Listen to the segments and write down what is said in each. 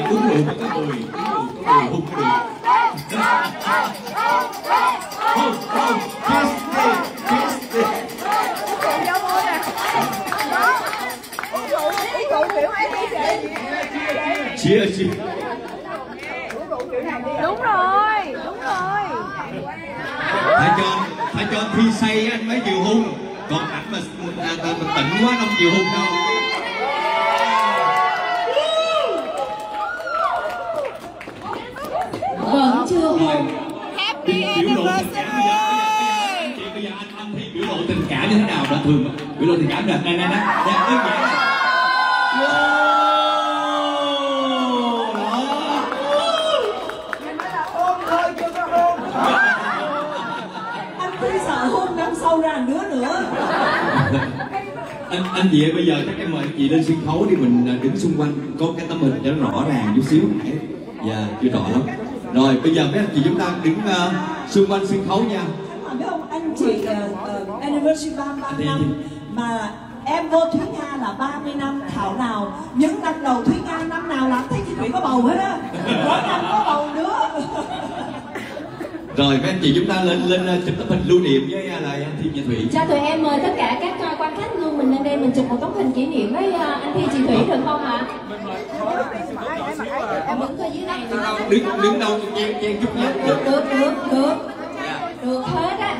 uống rượu có người, uống rượu có người hung cái được. Cheers. Đúng rồi, đúng rồi. Phải cho khi say anh mới chịu hung, còn ảnh mà tỉnh quá không chịu hung đâu. Vẫn chưa hung. Happy anniversary. Bây giờ anh thấy biểu lộ tình cảm như thế nào đó, thường biểu lộ tình cảm được này đơn giản này. Sợ hôn năm sau ra đứa nữa. Anh chị ơi, bây giờ chắc em mời anh chị lên sân khấu đi, mình đứng xung quanh có cái tấm hình cho nó rõ ràng chút xíu. Dạ, chưa rõ lắm. Rồi bây giờ mấy anh chị chúng ta đứng xung quanh sân khấu nha. Biết không, anh chị anniversary 30 năm mà em vô Thúy Nga là 30 năm, thảo nào những năm đầu Thúy Nga năm nào làm thấy chị Thủy có bầu hết á, mỗi năm có bầu nữa. Rồi mấy anh chị chúng ta lên chụp tấm hình lưu niệm với là anh Thiên và Thủy. Cho tụi em mời tất cả các quan khách luôn mình lên đây mình chụp một tấm hình kỷ niệm với anh Thiên chị Thủy được không ạ? Em đứng ở dưới này. Đứng đâu chen chút nhé. Được. Được hết á,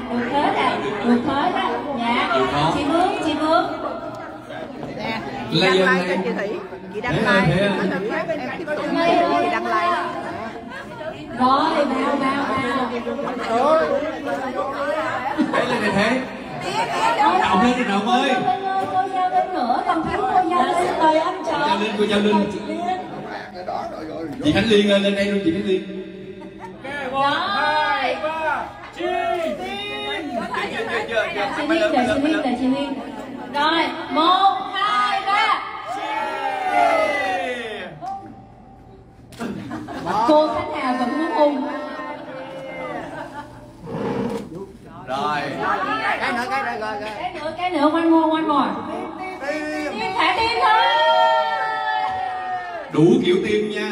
Dạ. Chị Vương. Đăng like cho chị Thủy. Chị đăng like. Em tiếp tục chị đăng like. Rồi, vào. Thế lên này thế. Động lên đi Động ơi. Cô giao lên nữa, còn thiếu cô giao lên. Mời anh chào. Cô giao lên. Chị Khánh Liên lên đây luôn, chị Khánh Liên. Rồi. Đợi chị Liên. Rồi, 1, 2, 3. Cô Khánh Hà vẫn muốn hung. Rồi. Cái nữa, one more. Tim thả tim thôi. Đủ kiểu tim nha.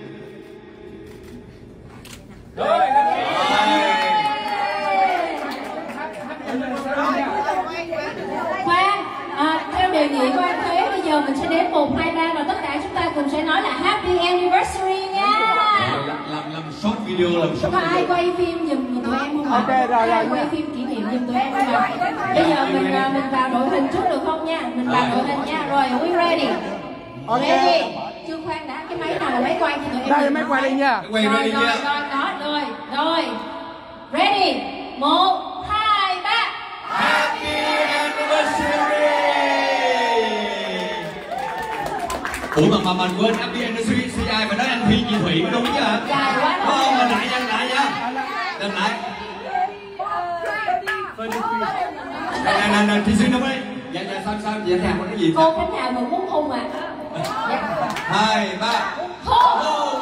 Khoan, theo đề nghị của anh Thế, bây giờ mình sẽ đếm 1, 2, 3 và tất cả chúng ta cùng sẽ nói là Happy Anniversary nha. Làm short video, làm short có video. ai quay phim giùm tụi em không ạ? Ok, rồi, ai quay phim kỷ niệm giùm tụi em không ạ? Bây giờ mình vào đội hình trước được không nha? Mình vào đội hình nha. Rồi, we ready? Ready? Chưa khoan đã, cái máy nào là máy quay thì tụi em. Đây là máy quay đây nha. Quay ready nha. Rồi. Ready? 1, 2, 3. Happy Anniversary. Ủa mà mình quên Happy Anniversary ai mà nói anh Thiên chị Thủy đúng chứ hả? Dài quá rồi. Mình lại nha. Lên lại. Này, thì xin đâu đây. Dạ, sao, dạ thèm có cái gì? Cô Khánh Hà vẫn muốn hung à? 2, 3. Hung!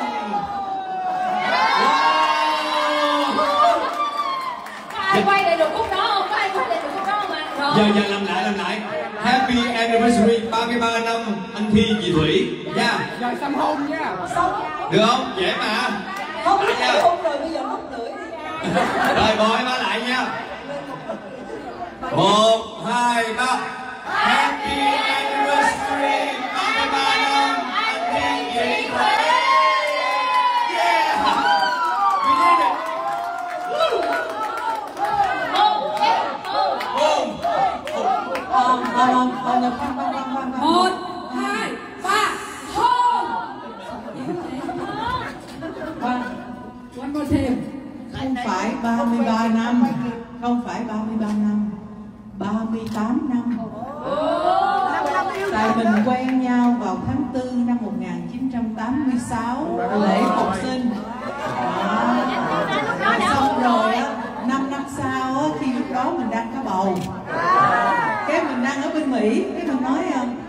Ai quay lại được khúc đó không? Có ai quay lại được khúc đó không ạ? Rồi. Giờ làm lại. Happy Anniversary 33 năm anh Thiên chị Thủy nha. Rồi xong hôn nha. Được không? Dễ mà. Không biết hôn rồi, bây giờ hôn lưỡi đi. Rồi bò em lại nha. 1, 2, 3. Happy Anniversary 33 năm anh Thiên chị Thủy. Yeah. We did it. Boom. 1, 2, 3, hôn! One more time. Không phải 33 năm, không phải 33 năm, 38 năm. Tại mình quen nhau vào tháng 4 năm 1986, lễ phục sinh. Xong rồi á, 5 năm sau á, khi lúc đó mình đang có bầu, cái mình đang ở bên Mỹ, cái mình nói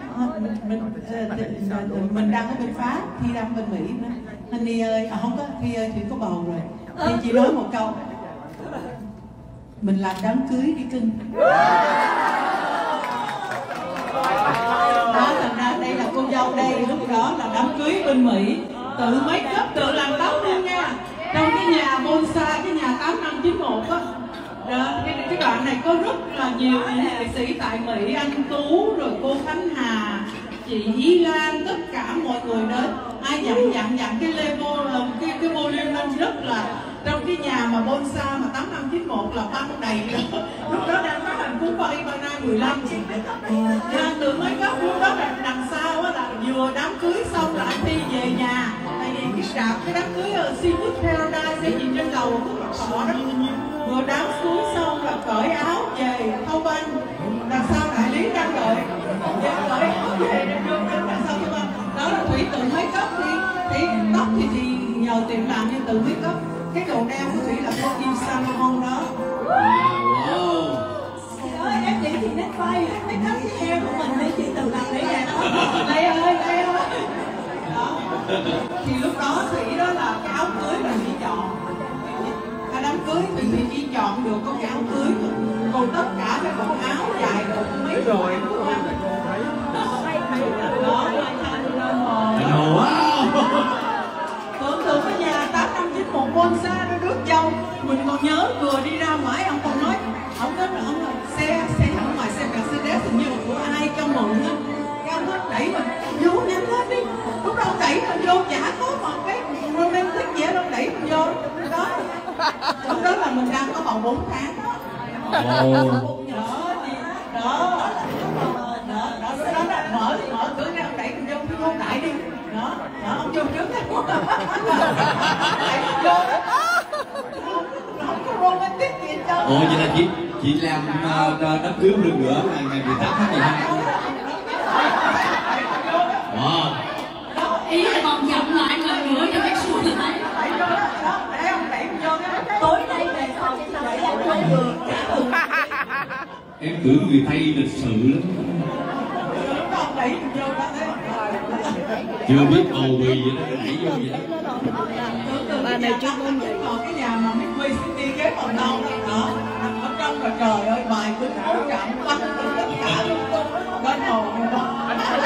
mình đang ở bên Pháp, Thi đang bên Mỹ nữa. Honey ơi, không có, Thi ơi, Thủy có bầu rồi. Thì chị nói một câu, mình làm đám cưới đi cưng. Đó, thành ra đây là cô dâu đây, lúc đó là đám cưới bên Mỹ. tự make up, tự làm tóc luôn nha. Trong cái nhà bonsai, cái nhà 8591 á. Đó, cái đoạn này có rất là nhiều nghệ sĩ tại Mỹ, anh Tú, rồi cô Khánh Hà, chị Ý Lan, tất cả mọi người đến. Ai dặn cái level, cái volume lên rất là. Trong cái nhà mà bonsai mà 8591 là băng đầy đó. Lúc đó đang có hình Phú Ba Ibana 15. Tự make up lúc đó là đằng sau á là vừa đám cưới xong là anh Thi về nhà. Tại vì cái rạp cái đám cưới ở Seafood Paradise cái gì trên lầu có đó. Vừa đám cưới xong là cởi áo về thâu banh. Đằng sau đại lý đang đợi. Cởi áo về vô đằng sau thâu banh. Đó là Thủy tự make up đi. Thì tóc thì nhờ tiệm làm nhưng tự make up. Cái đồ đeo của Thủy là con kim salmon đó. Wow. Ơi, em chỉ chị nét vai, make up cái hair của mình để chị tự làm lấy nè. Lê ơi. Đó. Thì lúc đó Thủy đó là cái áo cưới là chị chọn. Cái đám cưới thì chỉ chọn được có cái áo cưới. Còn tất cả các bộ áo dài được mấy rồi. Đó, Wow. tưởng tượng cái nhà 8591 bonsai nó rước dâu. Mình còn nhớ vừa đi ra ngoài ông còn nói ông nói xe ở ngoài xe Mercedes hình như của ai cho mượn á. Cái ông nói đẩy mình vô nhanh lên đi. Lúc đó ông đẩy mình vô chả có một cái romantic gì đâu, đẩy mình vô đó. Lúc đó là mình đang có bầu 4 tháng đó. Đó mở cửa ra ông đẩy mình vô đại đi. Đó ông vô trước đấy. Đẩy mình vô đó. Không có romantic gì hết trơn. Ồ, vậy là chị làm đám cưới một lần nữa là ngày 18 tháng 12. Wow. Ý là còn dặn lại lần nữa cho make sure là thấy. Đẩy vô đó, để ông đẩy mình vô đó. Tối nay về phòng chị để em không được. Em tưởng người Tây lịch sự lắm. Lúc đó ông đẩy mình vô đó. Chưa biết ồ bì vậy đó, đẩy vô vậy đó. Bà này chuyên môn vậy. Còn cái nhà mà Miss City kế phòng đâu đó. Ở trong là trời ơi, bài cứ hỗ trợ quá. Tất cả luôn. Bên hồ đó.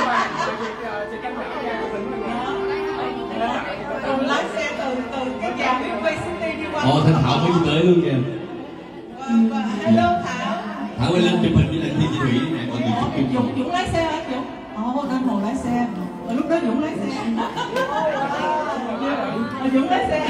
Rồi lái xe từ cái nhà Miss City đi qua. Ồ, Thanh Thảo mới tới luôn kìa. Hello Thảo. Thảo ơi, lên chụp hình với lại Thi Chị Thủy nè, mọi người chụp chung. Dũng lái xe hả Dũng? Ồ, bên hồ lái xe. Và lúc đó Dũng lái xe. Dũng lái xe.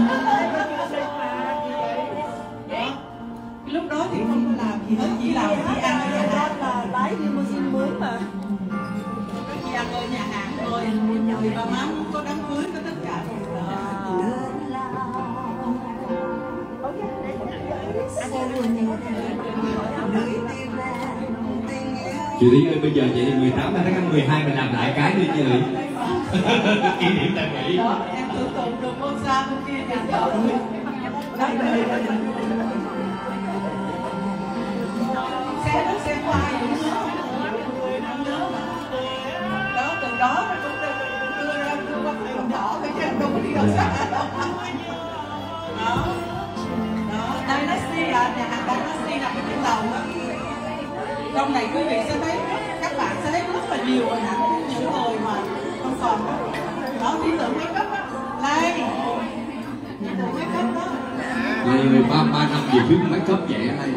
Lúc đó thì không có làm gì hết, chỉ làm chỉ ăn ở nhà hàng. Là lái limousine mới mà. Chỉ ăn ở nhà hàng thôi. Vì bà má muốn có đám cưới, có tất cả rồi. Chị Thủy ơi, bây giờ vậy thì 18 tháng 12 mình làm lại cái đi chị Thủy. Kỷ niệm tại Mỹ. Đó, em tưởng tượng được bonsai bên kia thì trời. Xe đó xe qua Dũng đó, từ đó nó cũng đưa ra qua đường đỏ cái chân đâu có đi đâu xa đâu. Đó, Dynasty là nhà hàng Dynasty là cái trên lầu đó. Trong này quý vị sẽ thấy, các bạn sẽ thấy rất là nhiều hình ảnh những người mà không còn đó. Đó, ý tưởng make up á, đây, ý tưởng make up đó. Đây 3 năm về phía make up vậy ở đây.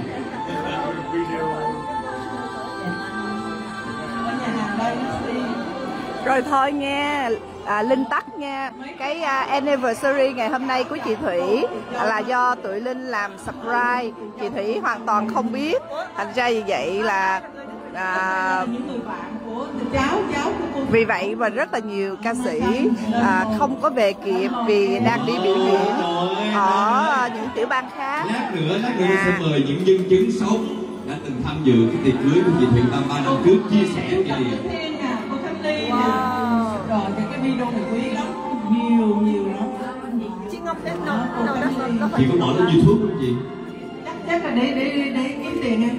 Ở nhà hàng Dynasty. Rồi thôi nghe, Linh tắt nha. Cái anniversary ngày hôm nay của chị Thủy là do tụi Linh làm surprise. Chị Thủy hoàn toàn không biết. Thành ra vì vậy là Những người bạn của cháu của cô. vì vậy mà rất là nhiều ca sĩ không có về kịp vì đang đi biểu diễn ở những tiểu bang khác. Lát nữa sẽ mời những nhân chứng sống đã từng tham dự cái tiệc cưới của chị Thủy 3 năm trước chia sẻ cái gì. Cô Khánh Ly nè. Rồi cái video này quý lắm, nhiều lắm. Chị Ngọc đến Đó, cô Khánh Ly. Chị có bỏ lên YouTube không chị? Chắc là để kiếm tiền em.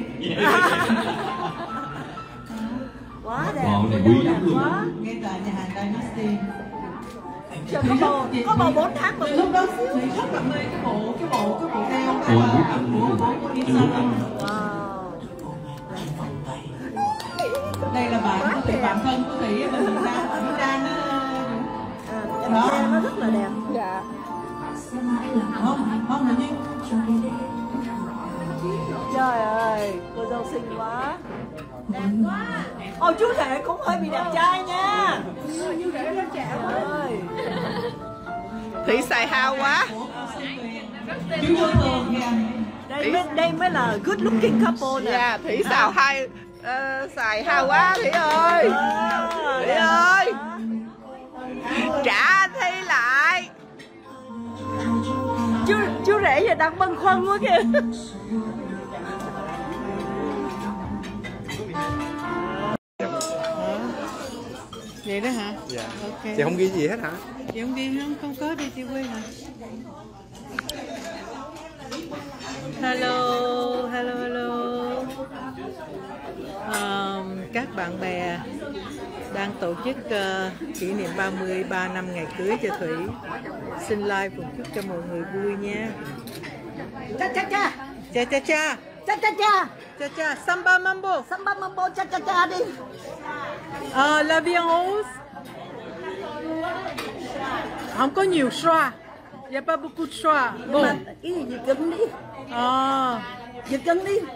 quá đẹp. Bọn này quý lắm luôn. Ngay tại nhà hàng Dynasty. Trời, có bầu 4 tháng mà Lúc đó Thủy rất là mê cái bộ đeo đó Ồ, là Quốc của Instagram. Đây là bạn thân của Thủy ở bên Việt Nam, ở Việt Nam đó. là đẹp. Dạ. Không là gì? Trời ơi, cô dâu xinh quá. Ôi chú rể cũng hơi bị đẹp trai nha. Chú rể rất trẻ quá. Thủy xài hao quá. Chú vô thường kìa. Đây mới là good looking couple nè. Dạ, Thủy xào xài hao quá Thủy ơi. Thủy ơi. Trả anh Thi lại. Chú rể giờ đang băn khoăn quá kìa. Vậy đó hả? Dạ. Ok. Chị không ghi gì hết hả? Chị không ghi không có đi chị quê hả? Hello. Các bạn bè đang tổ chức kỷ niệm 33 năm ngày cưới cho Thủy. Xin like cùng chúc cho mọi người vui nha. Cha cha cha. Cha cha cha. Cha cha cha. Cha cha. Samba mambo. Samba mambo cha cha cha đi. La vie en rose. Không có nhiều xoa. Il n'y a pas beaucoup de choix. Bon. Mà cái gì giật cưng đi. Giật cưng đi.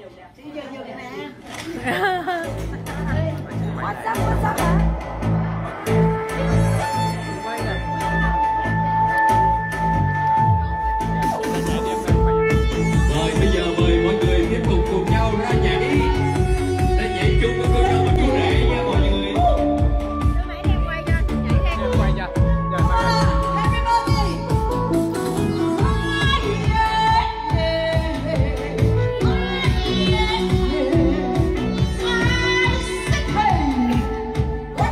What's up hả? Rồi bây giờ mời mọi người tiếp tục cùng nhau ra nhảy chung với cô dâu và chú rể nha mọi người. Everybody.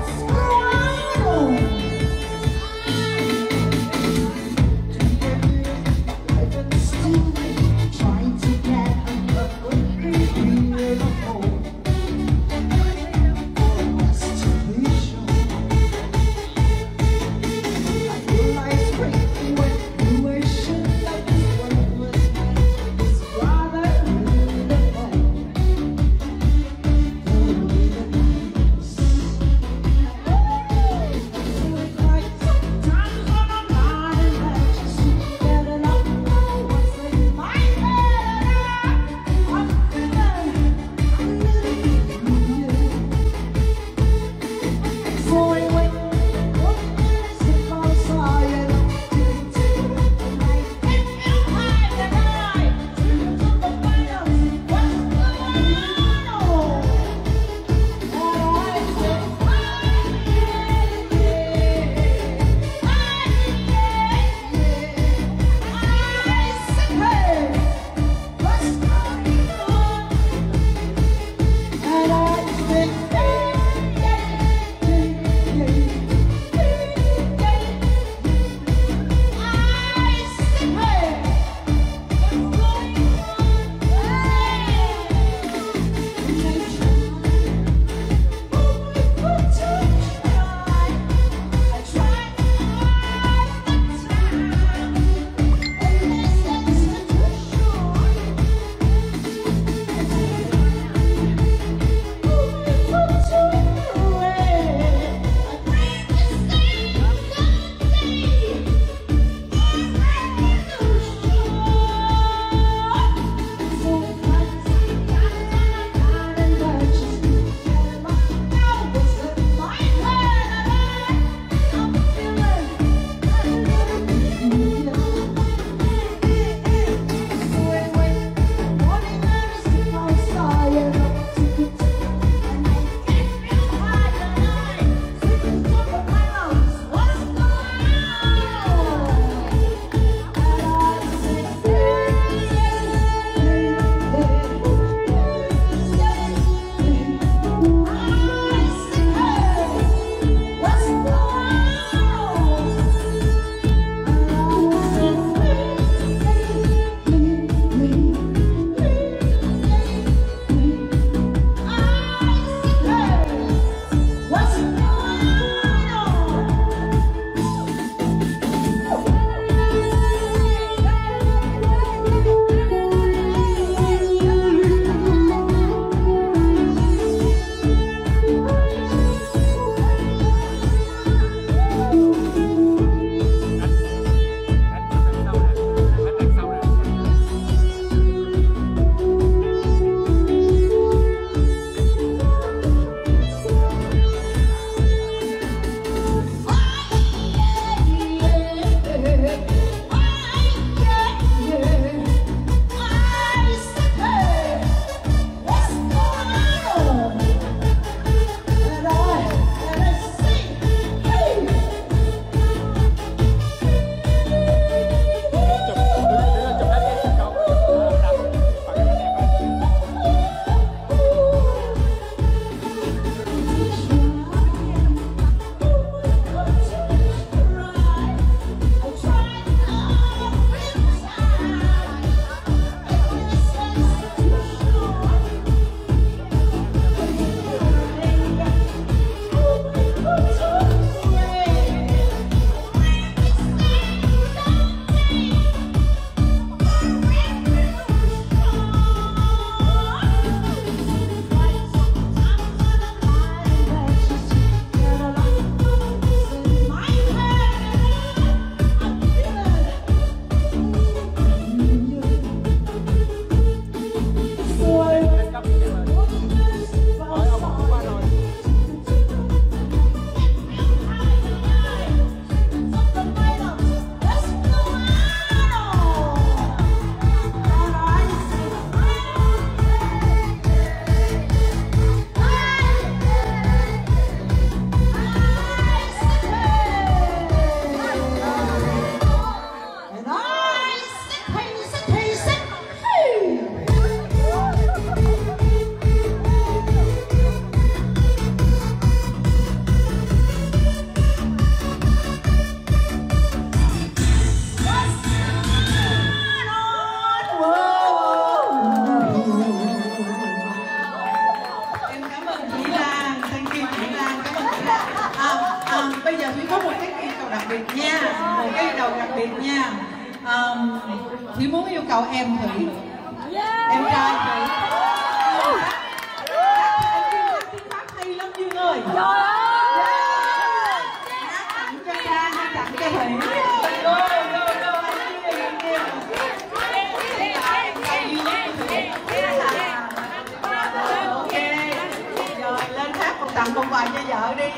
biệt nha, một cái đầu đặc biệt nha. Thủy muốn yêu cầu em Thủy, em trai Thủy. Tiếng Pháp hay lắm Dương ơi. Hát tặng cho cha hay tặng cho Thủy? Ok, rồi lên hát một tặng một bài cho vợ đi.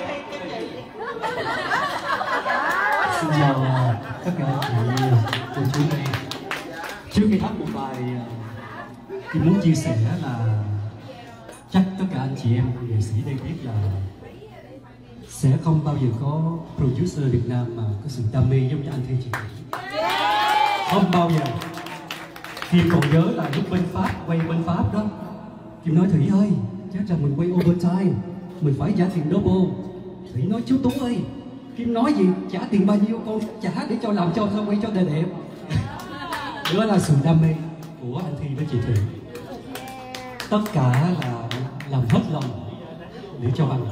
Xin chào tất cả anh chị cô chú đây. Trước khi hát một bài thì muốn chia sẻ là chắc tất cả anh chị em nghệ sĩ đây biết là sẽ không bao giờ có producer Việt Nam mà có sự đam mê giống như anh Thi chị. Không bao giờ. Kim còn nhớ là lúc bên Pháp, quay bên Pháp đó, Kim nói Thủy ơi, chắc rằng mình quay overtime, mình phải trả tiền double. Thủy nói chú Tú ơi, Kim nói gì, trả tiền bao nhiêu con trả để cho làm cho quay cho đẹp. Đó là sự đam mê của anh Thi với chị Thủy. Tất cả là làm hết lòng để cho bằng.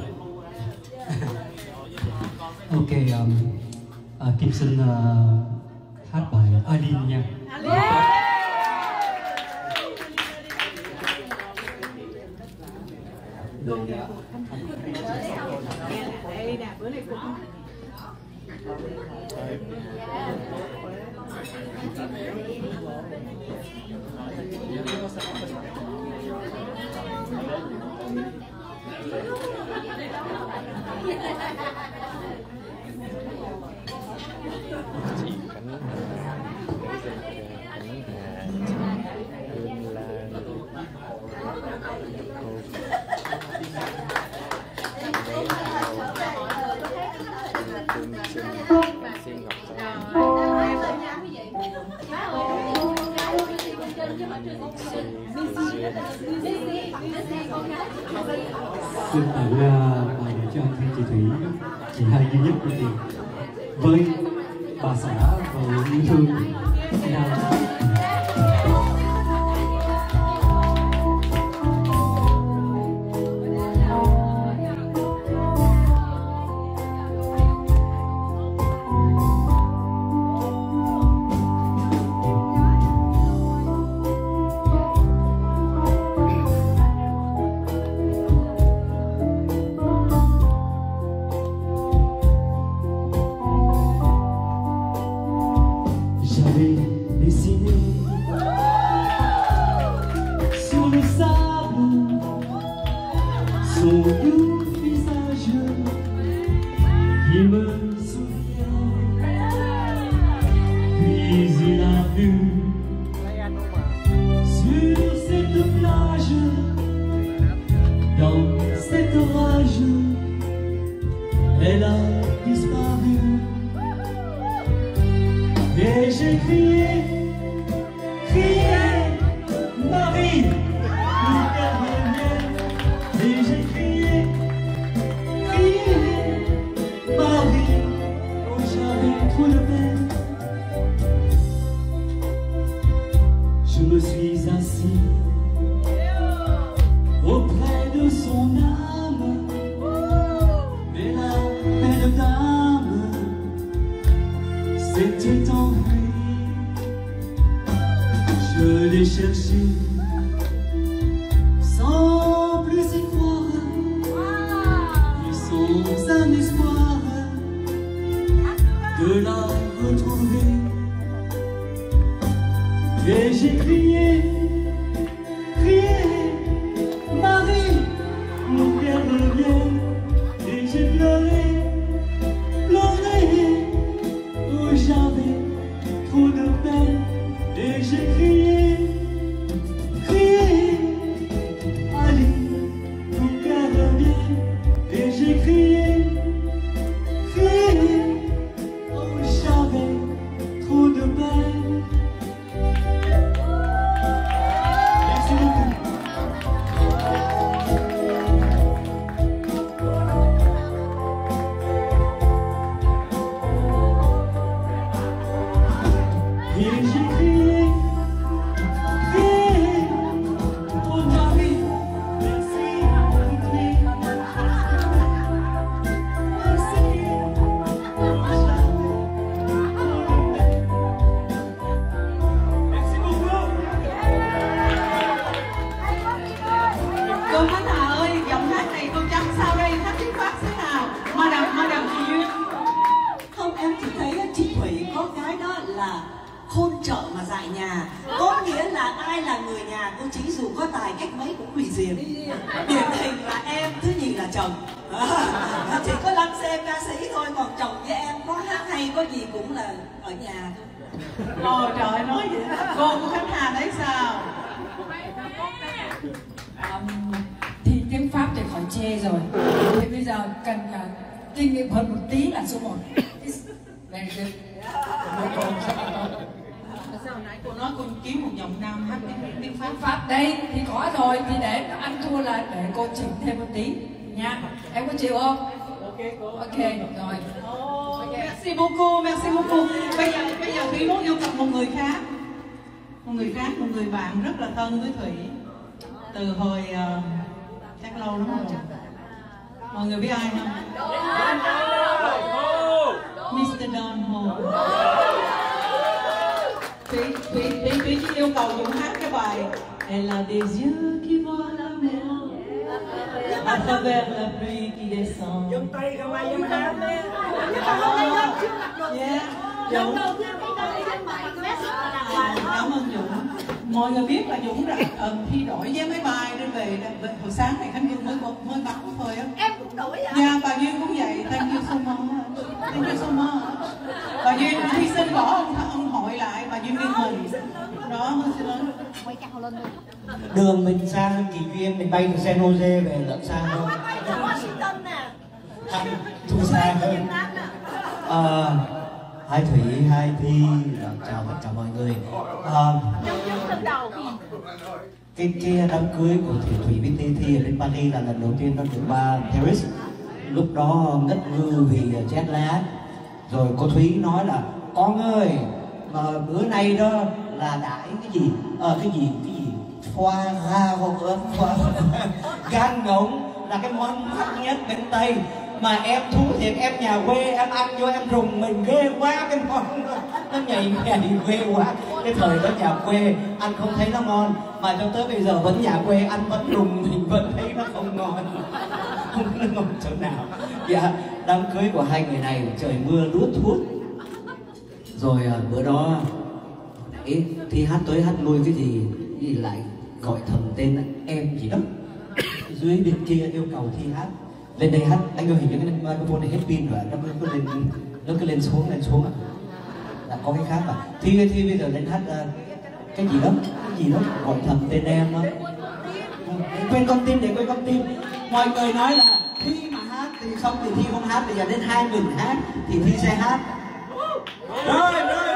Ok, Kim xin hát bài Aline nha. Đây nè, bữa nay cũng Xin tặng bài này cho anh Thi chị Thủy, chị hai duy nhất của tiền với bà xã và yêu thương. J'avais dessiné sur le sable son doux visage qui me souriait. Puis il a vu sur cette plage, dans cet orage, elle a disparu. Et j'ai crié, crié, Marie, mon cœur revient. Et j'ai crié, crié, Marie, oh j'avais trop de peine. Je me suis assis auprès de son âme, mais la belle dame s'était enfuie. Je l'ai cherché sans plus y croire, et sans un espoir de la retrouver. Et j'ai crié, crié, Marie, mon cœur revient. Et j'ai pleuré, pleuré, oh j'avais trop de peine. Et j'ai crié, crié, allez, mon cœur revient. Et j'ai crié, crié, oh j'avais trop de peine. Merci beaucoup. chợ mà dạy nhà. Có nghĩa là ai là người nhà cô Chí dù có tài cách mấy cũng hủy diệt. Điển hình là em, thứ nhì là chồng. Chỉ có lăn xe ca sĩ thôi, còn chồng với em có hát hay có gì cũng là ở nhà thôi. Trời nói vậy. Cô của Khánh Hà thấy sao? Thì tiếng Pháp thì khỏi chê rồi. Thì bây giờ cần kinh nghiệm hơn một tí là số 1. Very good. Sao hồi nãy cô nói cô kiếm một giọng nam hát tiếng Pháp? Pháp đây thì có rồi, thì để ăn thua là để cô chỉnh thêm một tí nha. Em có chịu không? Ok rồi. Merci beaucoup, merci beaucoup. Bây giờ Thủy muốn yêu cầu một người khác, một người bạn rất là thân với Thủy từ hồi chắc lâu lắm rồi. Mọi người biết ai không? Mr. Don Ho. Thủy chỉ yêu cầu Dũng hát cái bài Elle a des yeux qui voient la mer à travers la pluie qui descend. Dũng tay không ai dám hát. Dũng. Cảm ơn Dũng. Mọi người biết là Dũng thi đổi vé máy bay để về hồi sáng này Khánh Dương mới báo thôi á. Em cũng đổi à? Dạ, bà Duyên cũng vậy. Thank you so much. Thank you so much. Bà Duyên hy sinh bỏ ông hội lại, bà Duyên Liên Hùng. Đó, xin lỗi. Đường mình sang Kỳ Duyên, mình bay từ San Jose về lẫn sang không? Washington nè. Thu xa hơn. Hai Thủy, hai Thi, chào tất cả mọi người. Cái đám cưới của Thủy với Thi ở bên Paris là lần đầu tiên nó được qua Paris. Lúc đó ngất ngư vì jet lag. Rồi cô Thúy nói là con ơi, mà bữa nay đó là đãi cái gì foie gras hoặc gan ngỗng là cái món mắc nhất bên Tây. Mà em thú thiệt, em nhà quê em ăn vô em rùng mình ghê quá, cái món nó nhầy ghê quá. Cái thời đó nhà quê ăn không thấy nó ngon, mà cho tới bây giờ vẫn nhà quê ăn vẫn rùng mình vẫn thấy nó không ngon. Không có ngon chỗ nào. Dạ, đám cưới của hai người này trời mưa lúa thuốc. Rồi bữa đó Thi hát tới hát lui cái gì lại gọi thầm tên em gì đó. Dưới bên kia yêu cầu Thi hát lên đây hát, anh ơi hình như cái microphone này hết pin rồi, nó cứ lên xuống à. Là có cái khác à. Thi bây giờ lên hát cái gì đó gọi thầm tên em đó. Quên con tim, để quên con tim. Mọi người nói là Thi mà hát thì xong thì Thi không hát, bây giờ đến hai mình hát thì Thi sẽ hát. Rồi.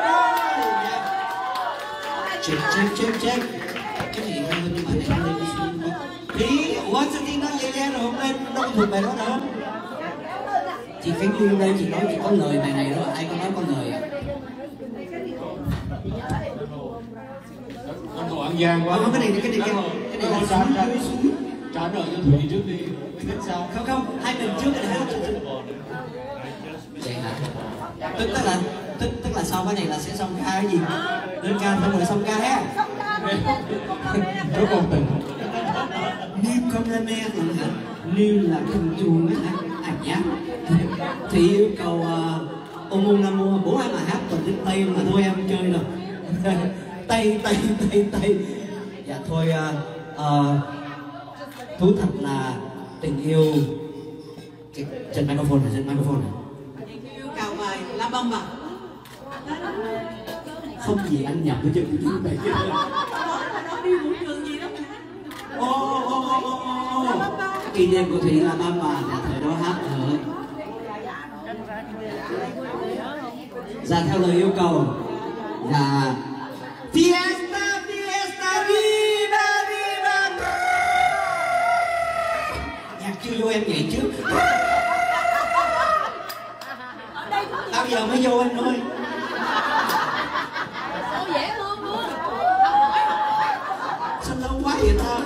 Check. Cái gì hơn nhưng mà này không lên đi. Thi, ủa sao Thi nói vậy ra rồi không lên, đâu thuộc bài đó nữa. Chị Khánh Liên đây, chị nói chị có lời bài này đó, ai có nói có lời à? Anh đồ ăn gian quá. Cái này trả lời cho Thủy trước đi. Sao? Không, hai mình trước rồi hát. Vậy hả? Tức là sau cái này là sẽ xong ca cái gì? Lên ca xong rồi xong ca ha. Rất công tình. Niêm con ra me rồi hả? Niêm là cầm chuông á hả? Nhá. Thì yêu cầu ông Nam Mô, bố em mà hát toàn tiếng Tây mà thôi em chơi rồi. Tây. Dạ thôi, thú thật là tình yêu trên microphone này. Yêu cầu bài La Bamba. Không gì anh nhập với chân của chúng mày. Nó đi vũ trường gì đó mà. Kỷ niệm của Thủy là Bamba là thời đó hát nữa. Dạ theo lời yêu cầu là Fiesta, viva. Nhạc chưa vô em nhảy trước. Bao giờ mới vô anh ơi. Sao dễ thương luôn. Sao lâu quá vậy ta.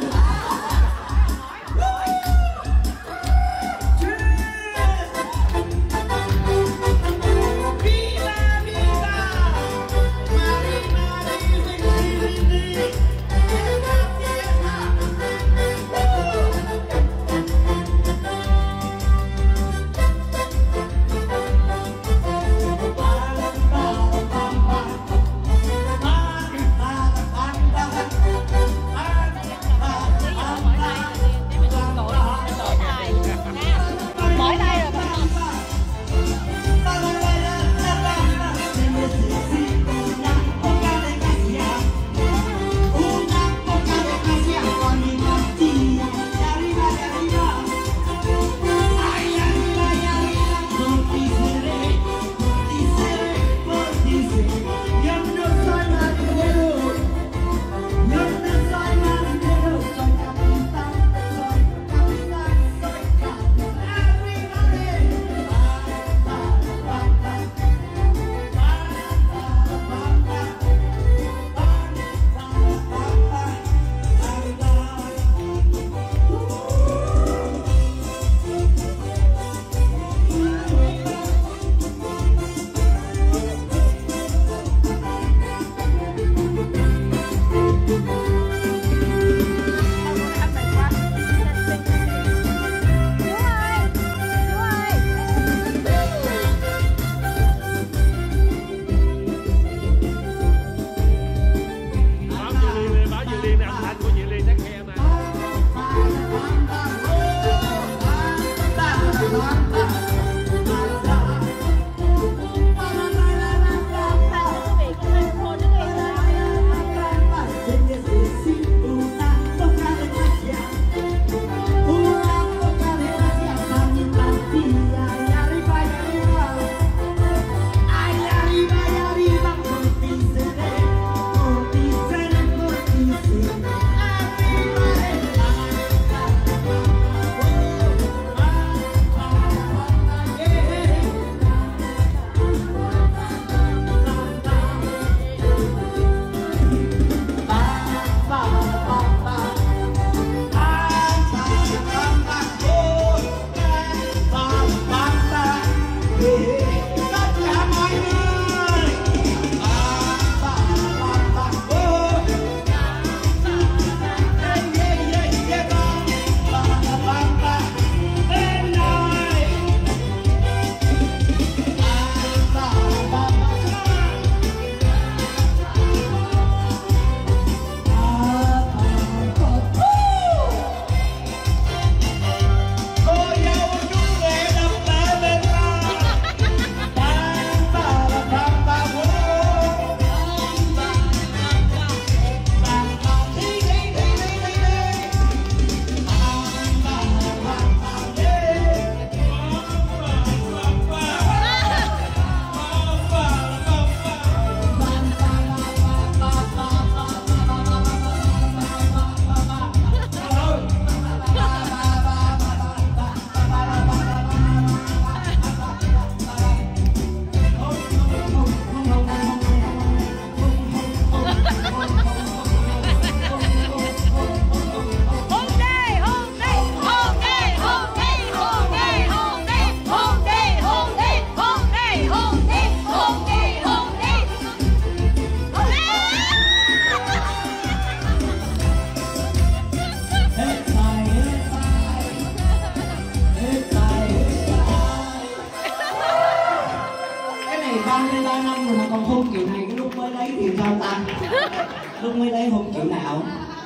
23 năm rồi mà còn không kiểu này, cái lúc mới lấy thì sao ta? Lúc mới lấy không kiểu nào?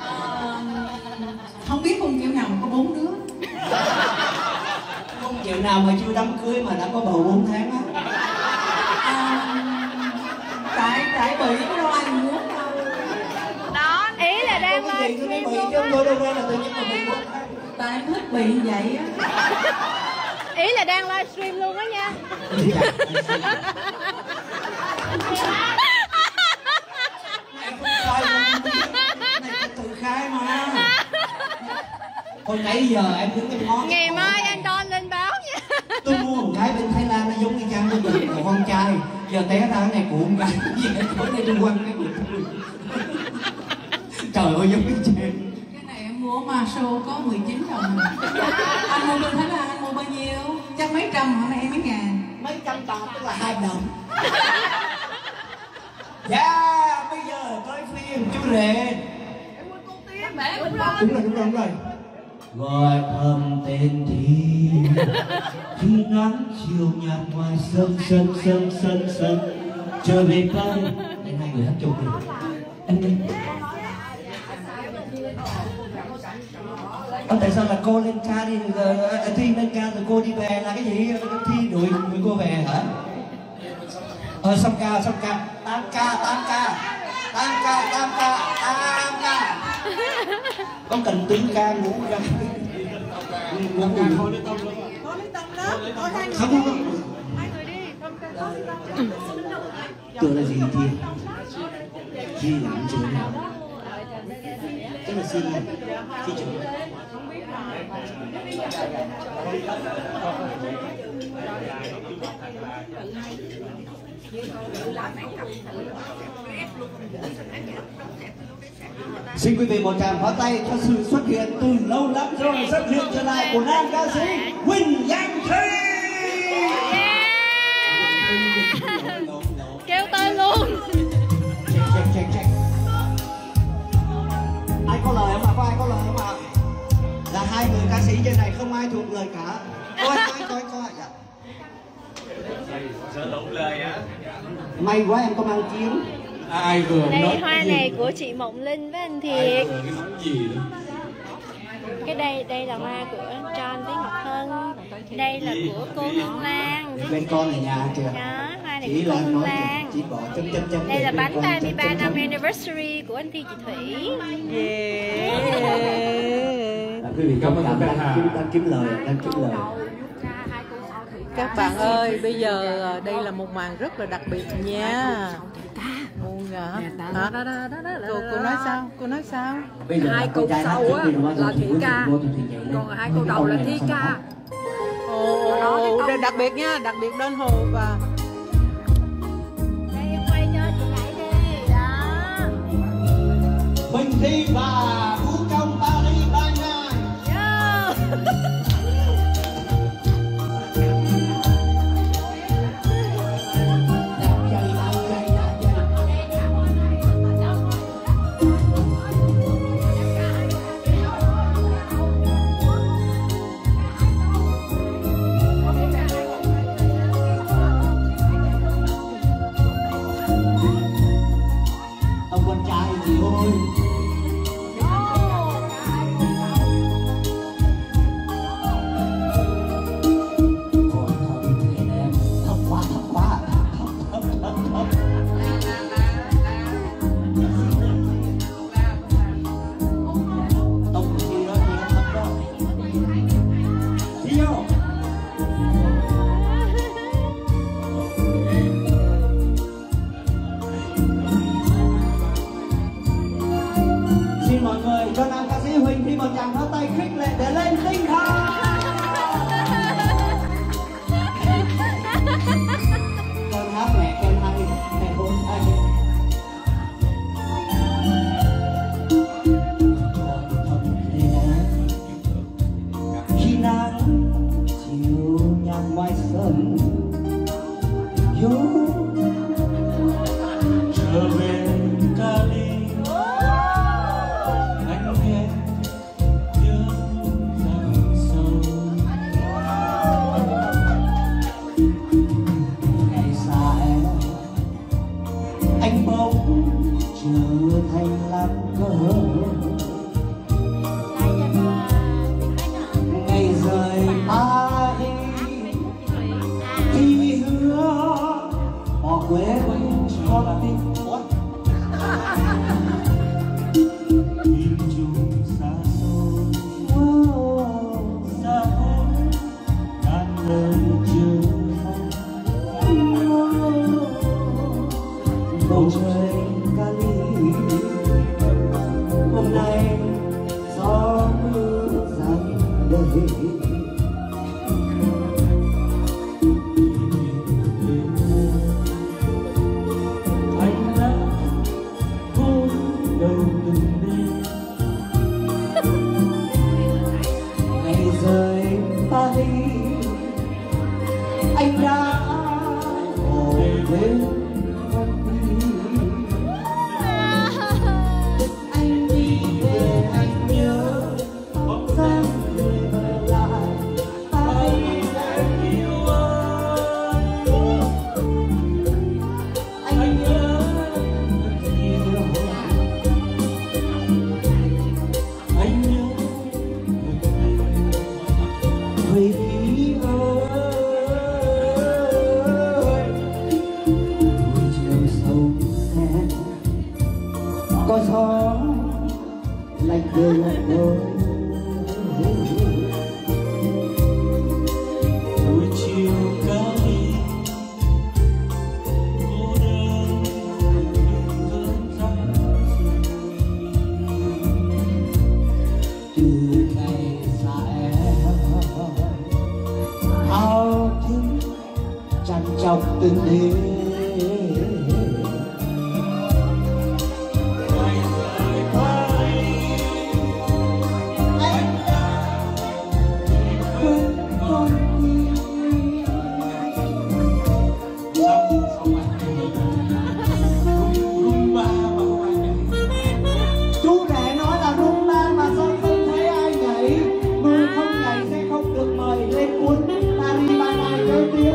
Không biết con kiểu nào mà có 4 đứa. Không kiểu nào mà chưa đám cưới mà đã có bầu 4 tháng á? Tại bị cái đâu ai muốn đâu. Đó, ý là đang livestream luôn á. Tại em thích bị vậy á. Ý là đang livestream luôn á nha. Tự khai mà. Hồi nãy giờ em đứng cái món. Ngày mai anh Don lên báo nha. Tôi mua một cái bên Thái Lan nó giống như chang của con trai. Giờ té ra cái này của con gái. Gì hết tối nay tôi quăng cái của tôi. Trời ơi giống cái chang. Cái này em mua Marshall có 19 đồng. Anh mua bên Thái Lan anh mua bao nhiêu? Chắc mấy trăm, hôm nay em mấy ngàn. Mấy trăm bạc tức là 2 đồng. Yeah, bây giờ tới phim chú Rể. Em mua con tim mẹ cũng rồi. Đúng rồi. Gọi thầm tên thì khi nắng chiều nhạt ngoài sân trở về bay. Để hai người hát chung đi. Tại sao là cô lên ca đi, Thi lên ca rồi cô đi về là cái gì? Thi đuổi cô về hả? Xong ca, tam ca. Con cần tiếng ca ngủ ra. Ngủ gì? Có lấy tâm đó, có hai người. Không. Hai người đi, không cần có lấy tâm. Tưởng là gì Thi? Thi là anh chưa nào? Chắc là Thi chưa. Xin quý vị một tràng pháo tay cho sự xuất hiện từ lâu lắm rồi, xuất hiện trở lại của nam ca sĩ Huỳnh Giang Thi. Kêu tên luôn. Check. Ai có lời không ạ? Có ai có lời không ạ? Là hai người ca sĩ trên này không ai thuộc lời cả. Coi. Dạ. Sợ lộn lời á. May quá em có mang kiếm. Ai vừa Đây nói hoa này của chị Mộng Linh với anh Thiệt. cái món gì nữa? Cái đây là hoa của anh John với Ngọc Hân. Đây là của cô Hương Lan. Bên con này nhà kìa. Đó, hoa này Chỉ của cô là Hương nói Lan. chỉ bỏ chấm. Đây là bánh 33 năm anniversary của anh Thi chị Thủy. Yeah. Quý vị cảm ơn đang kiếm lời. Các bạn ơi, bây giờ đây là một màn rất là đặc biệt nha. Cô nói sao? Hai câu sau á là Thị ca, còn hai câu đầu là Thi ca. Đặc biệt nha, đặc biệt đơn hồ và Đây em quay cho chị Hải đi. Đó. Huỳnh Thi và Vũ Công Paris Ban Nha. Ông con trai gì ơi. lửa thành lắm cờ. Ngày rời Paris thì hứa bỏ quê con tim nhìn chung xa xôi, xa xôi ngàn lời chưa bầu trời Cali hôm nay gió mưa dần đầy. Anh đã vốn đầu từng đêm ngày rời Paris, anh đã ngồi bên anh đi về anh nhớ bóng dáng người về lại Paris em yêu ơi. Anh nhớ thật nhiều, anh nhớ Baby ơi. Buổi chiều sâu xe có gió lạnh đưa lạnh đôi. Buổi chiều Cali cô đơn cơn giăng từ ngày xa em thao thức trằn trọc từng đêm. Chú rể nói là rumba mà sao không thấy ai nhảy, người không nhảy sẽ không được mời lên cuốn Paris by Night chơi tiếp.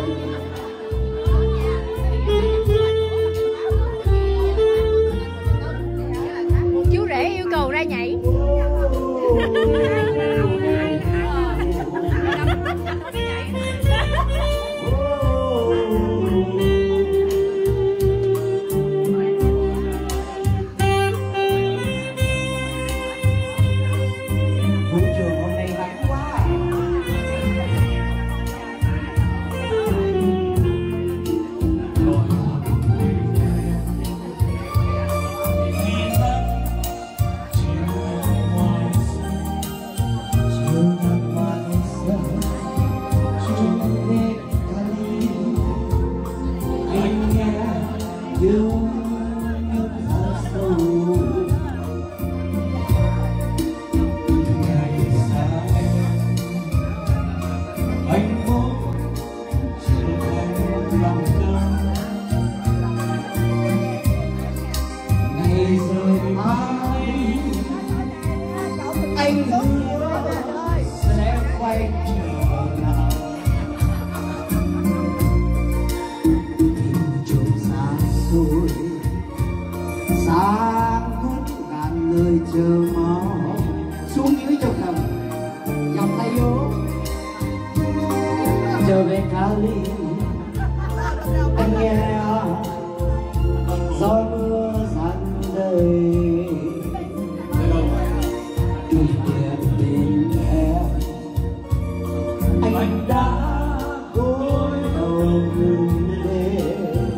Chú rể yêu cầu ra nhảy. Vũ trường hôm nay vắng quá. Anh nghe yêu nước thật sâu. Ngày xa anh muốn trở thành lòng cơn. Ngày rời Paris anh hứa sẽ quay trở lại. Tìm chung xa xôi xa ngút ngàn lời chờ mong. Xuống dưới trong lòng dòng tay vô trở về Cali. Anh nghe gió mưa dần đầy kỷ niệm bên em. Anh đã gối đầu từng đêm.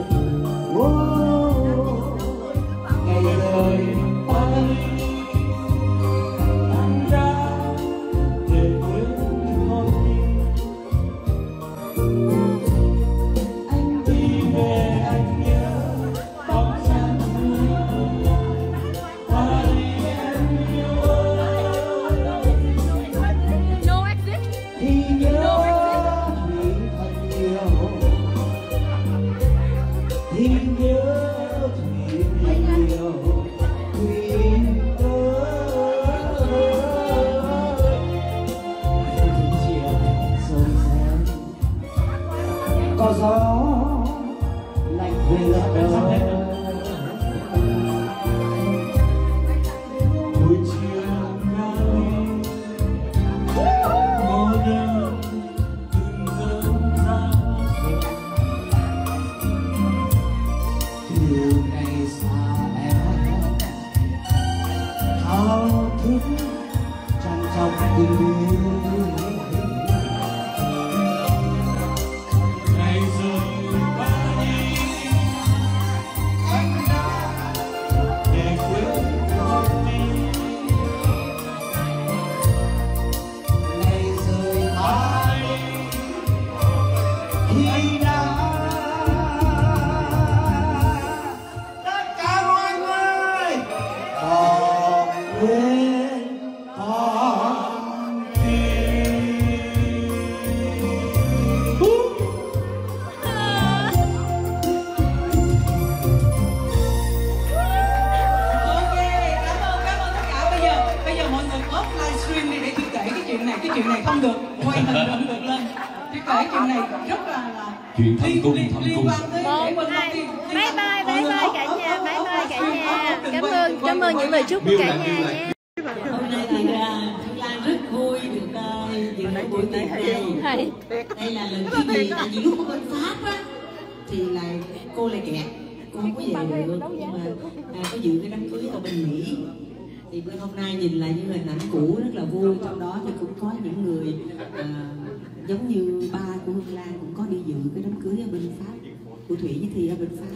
Ngày rời Paris anh đã về quên con tim. Anh đi về anh nhớ bóng dáng người Paris em yêu ơi. No exit. Thì nhớ thì thật nhiều, thì nhớ thì thật nhiều. Có gió lạnh về lỡ đời. chuyện này không được, quay hình không được lên. Chứ kể chuyện này rất là chuyện thầm cung liên quan tới để bên công ty. Bye bye cả nhà, bye bye cả nhà. Cảm ơn những lời chúc của cả nhà nha. Hôm nay thì Lan rất vui được dự buổi tiệc này. Đây là lần thứ nhì, tại vì lúc ở bên Pháp á thì là cô lại kẹt, cô không có về được, nhưng mà có dự cái đám cưới ở bên Mỹ. Thì bữa hôm nay nhìn lại những hình ảnh cũ rất là vui, trong đó thì cũng có những người giống như ba của Hương Lan cũng có đi dự cái đám cưới ở bên Pháp, của Thủy với Thi ở bên Pháp.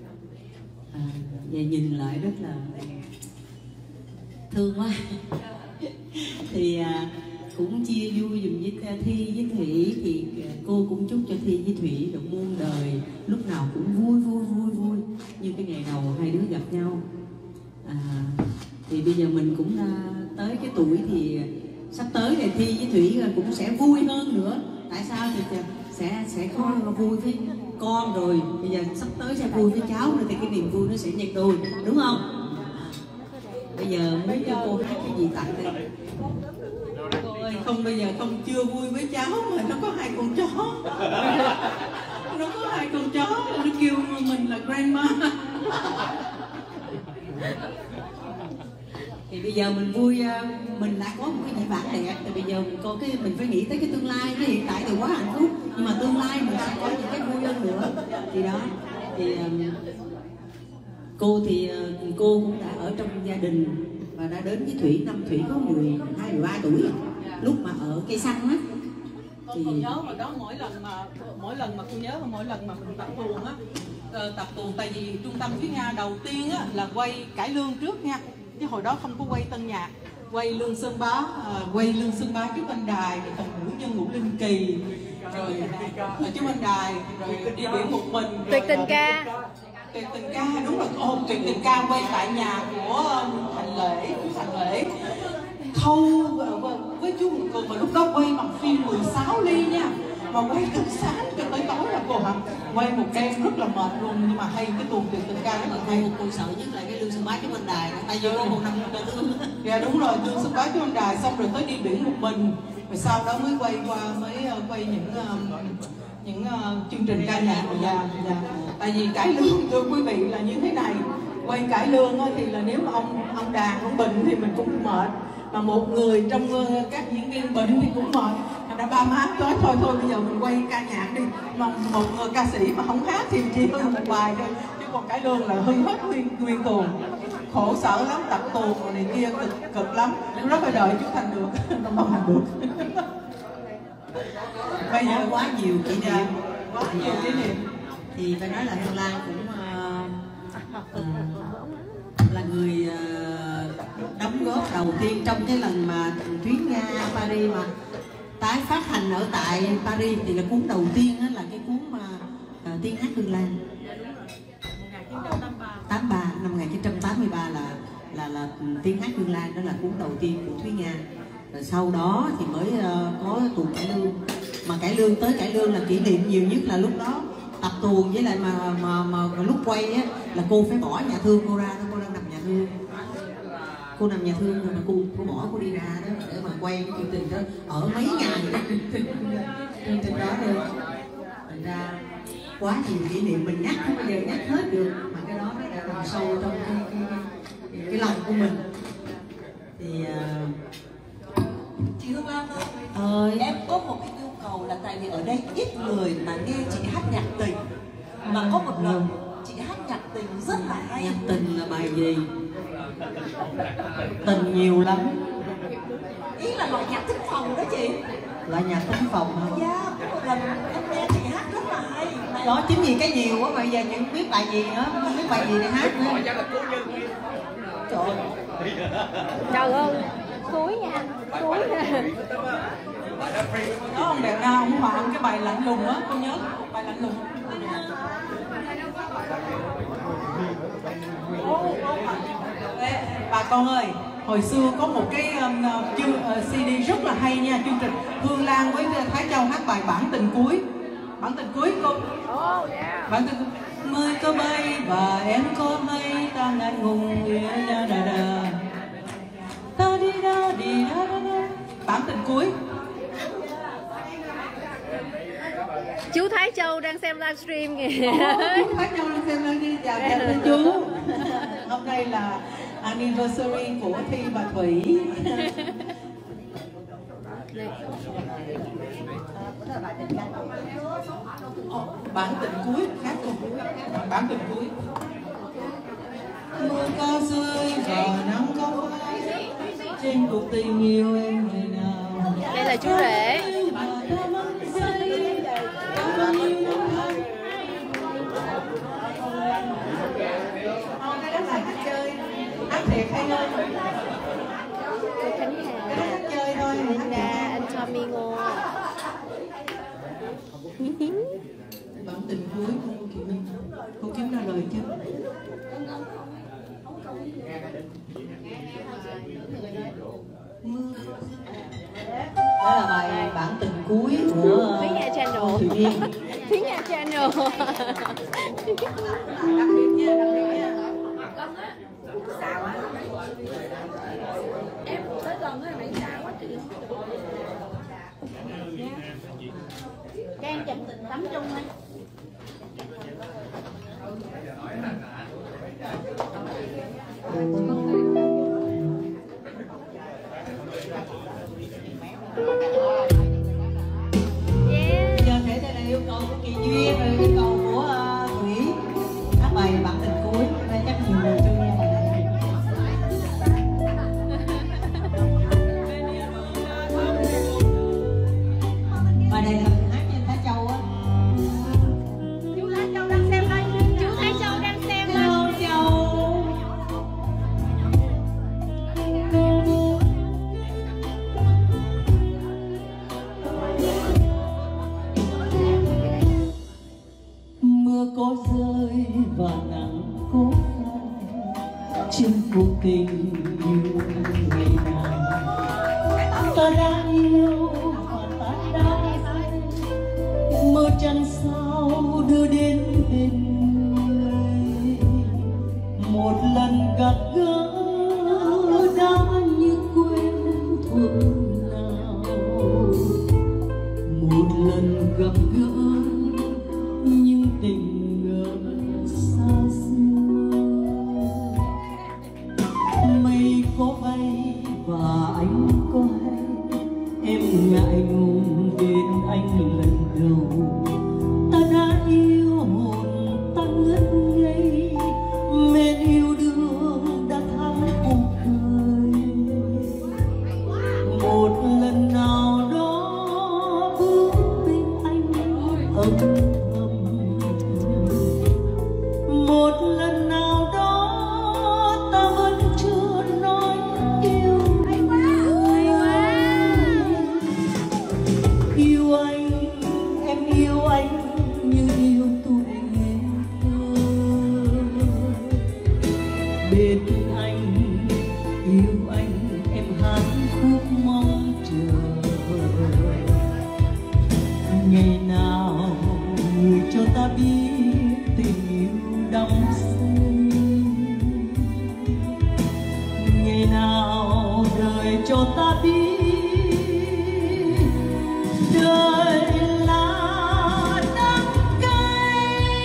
Và nhìn lại rất là thương quá. Thì cũng chia vui dùm với Thi với Thủy, thì cô cũng chúc cho Thi với Thủy được muôn đời lúc nào cũng vui như cái ngày đầu hai đứa gặp nhau. Thì bây giờ mình cũng tới cái tuổi thì sắp tới thì Thi với Thủy cũng sẽ vui hơn nữa. Tại sao thì sẽ có vui với con rồi, bây giờ sắp tới sẽ vui với cháu nữa, thì cái niềm vui nó sẽ nhặt đôi, đúng không? Bây giờ muốn cho cô hát cái gì tặng đi? Cô ơi, không, bây giờ không chưa vui với cháu mà nó có hai con chó. Nó có hai con chó, nó kêu mình là grandma. Thì bây giờ mình vui, mình đã có một cái dĩ vãng đẹp, thì bây giờ mình có mình phải nghĩ tới cái tương lai. Cái hiện tại thì quá hạnh phúc, nhưng mà tương lai mình sẽ có những cái vui hơn nữa. Thì đó, thì cô cũng đã ở trong gia đình và đã đến với Thủy, năm Thủy có 12-13 tuổi lúc mà ở cây xăng á. Con còn nhớ hồi đó mỗi lần mà cô nhớ mỗi lần mà mình tập tuồng á, tập tuồng, tại vì trung tâm Thúy Nga đầu tiên á là quay cải lương trước nha, chứ hồi đó không có quay tân nhạc, quay Lương Sơn Bá, trước anh đài, rồi phần nữ nhân Ngũ Linh Kỳ, rồi ở trước anh đài, rồi đi biển một mình, Tuyệt tình ca. Tuyệt tình ca, đúng rồi. Tuyệt tình ca quay tại nhà của Thành Lễ Thâu với chú Hùng Cường, mà lúc đó quay bằng phim 16 ly nha, mà quay từ sáng cho tới tối là cô hả, quay một đêm rất là mệt luôn, nhưng mà hay cái tuồng Tuyệt tình ca rất là hay. Cô sợ nhất là cái Lương Sơn Bá trước anh đài, tại vì có một năm đầu tư. Dạ đúng rồi, Lương Sơn Bá trước anh đài, xong rồi tới đi biển một mình, rồi sau đó mới quay quay những chương trình ca nhạc. Dạ. Tại vì cải lương thưa quý vị là như thế này, quay cải lương thì là nếu mà ông đàn ông bệnh thì mình cũng mệt, mà một người trong các diễn viên bệnh thì cũng mệt. Thành ra ba má nói thôi bây giờ mình quay ca nhạc đi, mà một người ca sĩ mà không hát thì chỉ hơn một bài thôi, chứ còn cải lương là hư hết nguyên tuồng, khổ sở lắm, tập tuồng rồi này kia cực lắm. Lúc đó phải đợi chú Thành được không Thành được. Bây giờ quá nhiều kỷ niệm, thì phải nói là Hương Lan cũng là người đóng góp đầu tiên trong cái lần mà Thúy Nga Paris mà tái phát hành ở tại Paris, thì là cuốn đầu tiên á, là cái cuốn mà tiếng hát Hương Lan 83, năm 1983 là tiếng hát Hương Lan, đó là cuốn đầu tiên của Thúy Nga. Rồi sau đó thì mới có tuồng cải lương, mà cải lương tới cải lương là kỷ niệm nhiều nhất là lúc đó tập tuồng, với lại mà lúc quay á là cô phải bỏ nhà thương cô ra đó, cô đang nằm nhà thương, cô nằm nhà thương rồi mà cô bỏ cô đi ra đó để mà quay cái chương trình đó ở mấy ngày chương trình đó rồi. Thành ra quá nhiều kỷ niệm mình nhắc không bao giờ nhắc hết được, mà cái đó nó đã nằm sâu trong cái lòng của mình. Thì chị Hương Lan ơi, em có một cái nhu cầu là tại vì ở đây ít người mà nghe chị hát nhạc tình, mà có một lần chị hát nhạc tình rất là hay. Nhạc tình là bài gì? Tình nhiều lắm. Ý là loại nhạc thính phòng đó chị. Loại nhạc thính phòng hả? Dạ, có một lần em nghe chị hát rất là hay. Đó chính vì cái nhiều quá, bây giờ những biết bài gì nữa, không biết bài gì để hát nữa. Trời ơi, cuối nha, cuối nha. Đó ông đẹp nào không hòa cái bài lạnh lùng á, tôi nhớ bài lạnh lùng. Bà con ơi, hồi xưa có một cái CD rất là hay nha, chương trình Hương Lan với Thái Châu hát bài Bản Tình Cuối. Bản Tình Cuối cô. Bản Tình Mới có bay và em có mây, ta ngại ngùng ta đi da đi da. Bản Tình Cuối. Thái Châu đang xem livestream kìa. Chú Thái Châu đang xem livestream. Chào thưa chú. Hôm nay là anniversary của Thi và Thủy. Bản tình cuối khác cùng. Bản tình cuối. Mưa có rơi và nắng có phai trên cuộc tình yêu em ngày nào. Đây là chú rể. Cái đó là hát chơi, hát thiệt hay không? Cô Khánh Hà. Hát chơi thôi. Anh Tommy Ngô. Bản tình cuối của cô Kiều Minh. Cô kiếm ra lời chứ? Đó là bài bản tình cuối của Thúy Nga Channel. Thùy Nhiên. Thúy Nga Channel. Đặc biệt nha, đặc biệt nha. Em tới gần rồi mày xào quá chị. Các em chụp tình tắm chung thôi. Giờ thể đây là yêu cầu của Kỳ Duyên rồi yêu cầu của Thủy. Hát bài bản tình cuối, đây chắc nhiều người chưa nghe bài này. Bài này là hát cho Thái Châu á. Chú Thái Châu đang xem đây. Chú Thái Châu đang xem đây. Mưa có rơi và nắng có phai trên cuộc tình yêu ngày nào. Ta đã yêu và ta đã say, mơ chẳng sao đưa đến bên người. Một lần gặp gỡ đã như quen thuộc nào. Một lần gặp gỡ nhưng tình ngỡ xa xưa. Mây có bay và anh có hay, em ngại ngùng bên anh lần đầu. Ta đã yêu hồn ta ngất ngây, men yêu đương đã thắm cuộc đời. Một lần nào đó bước bên anh ấm thầm, một lần nào đó ta vẫn chưa nói yêu người. Yêu anh, em yêu anh như yêu tuổi ngây thơ. Bên anh, yêu anh, em hát khúc mong chờ. Ngày nào người cho ta biết tình yêu đắm say. Ngày nào đời cho ta biết đời là đắng cay.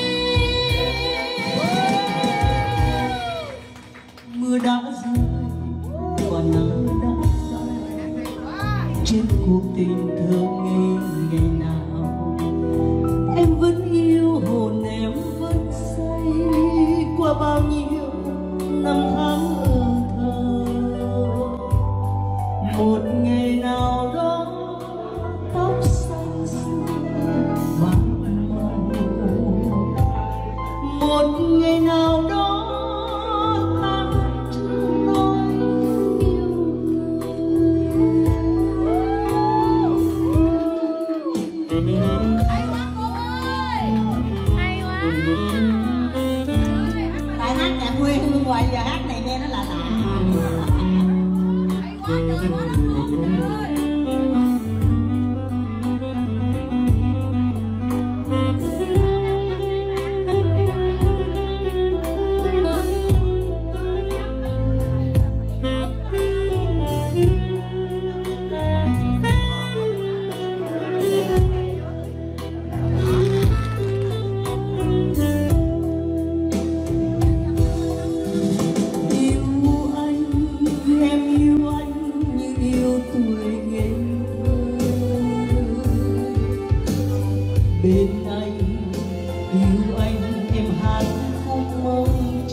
Mưa đã rơi và nắng đã say trên cuộc tình thơ ngây ngày nào. Em vẫn yêu hồn em vẫn say qua bao nhiêu năm tháng ở thơ. Một ngày nào đó tóc xanh xưa vàng màu. Một ngày nào đó ta chưa nói yêu người. Hay quá cô ơi. Hay quá. Tại hát nhạc quê hương hoài giờ hát này nghe nó lạ lạ. Hay quá trời quá lắm luôn cô ơi.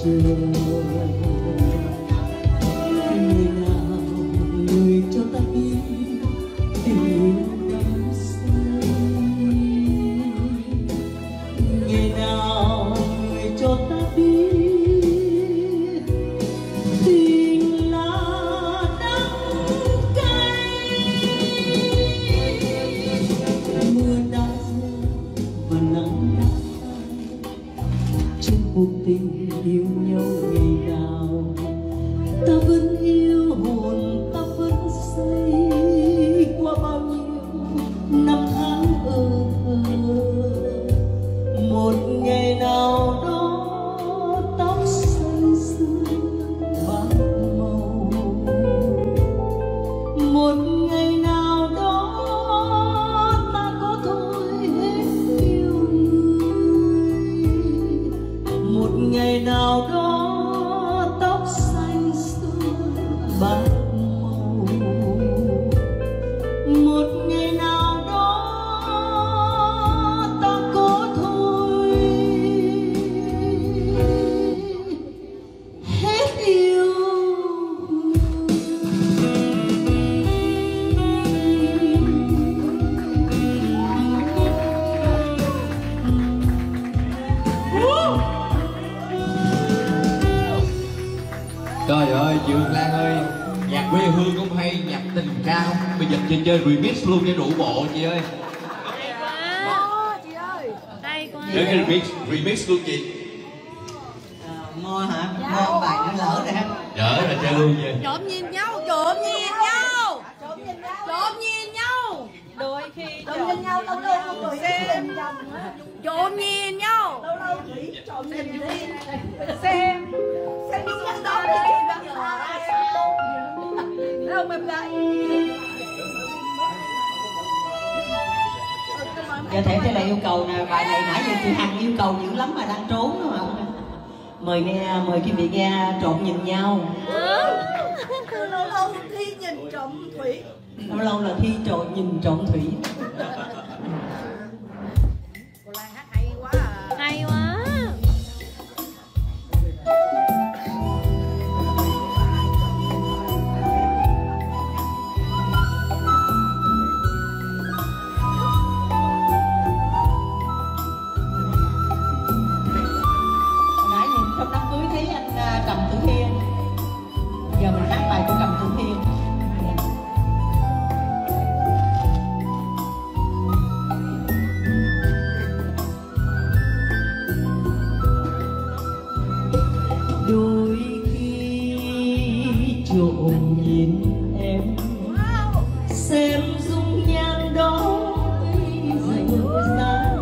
trường. Người nào người cho ta biết tình yêu đắm say, người nào người cho ta biết tình là đắng cay. Mưa đã rơi và nắng đã phai trong cuộc tình yêu nhau ngày nào. Ta vẫn yêu hồn, ta vẫn say qua bao nhiêu năm tháng một ngày nào đó tóc xanh xưa bạc màu, một ngày nào đó ta có thôi hết yêu người, một ngày nào đó tóc xanh xưa bạc màu, một ngày nào đó ta có thôi hết yêu. Trời ơi, Dương Lan ơi, nhạc quê hương cũng hay, nhạc tình ca không? Bây giờ chị chơi remix luôn cho đủ bộ chị ơi. Chị ơi, hay quá. Chơi cái remix luôn chị. Mo hả? Mo bài nó lỡ rồi ha. Đỡ là chơi luôn vậy. Trộm nhìn nhau, trộm nhìn nhau, trộm nhìn nhau. Đôi khi trộm nhìn nhau, lâu lâu không người xem. Trộm nhìn nhau, lâu lâu chỉ trộm nhìn đi. Xem đúng nhân đó đi. Thấy không em gái? Dạ thể thế là yêu cầu nè, bài này nãy giờ chị Hằng yêu cầu dữ lắm mà đang trốn đúng không? Mời quý vị nghe Trộm Nhìn Nhau. Lâu lâu thi nhìn trộm thủy. Lâu lâu là thi nhìn trộm thủy. Cô Lan hát hay quá à. Hay quá. Nãy nhìn trong đám cưới thấy anh Cầm Tử Hiên. Giờ mình hát bài của Cầm Tử Hiên. Đôi khi trộm nhìn em, xem dung nhan đó bây giờ ra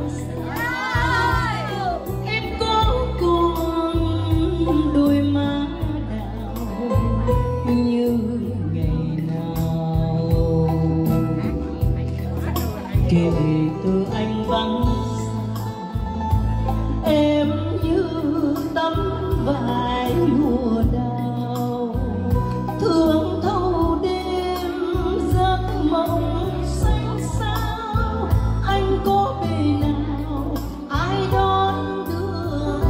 sao. Em có còn đôi má đào như ngày nào, kể từ anh vắng xa em như tấm vải lụa đào, thương thâu đêm giấc mộng xanh xao. Anh có bề nào ai đón đưa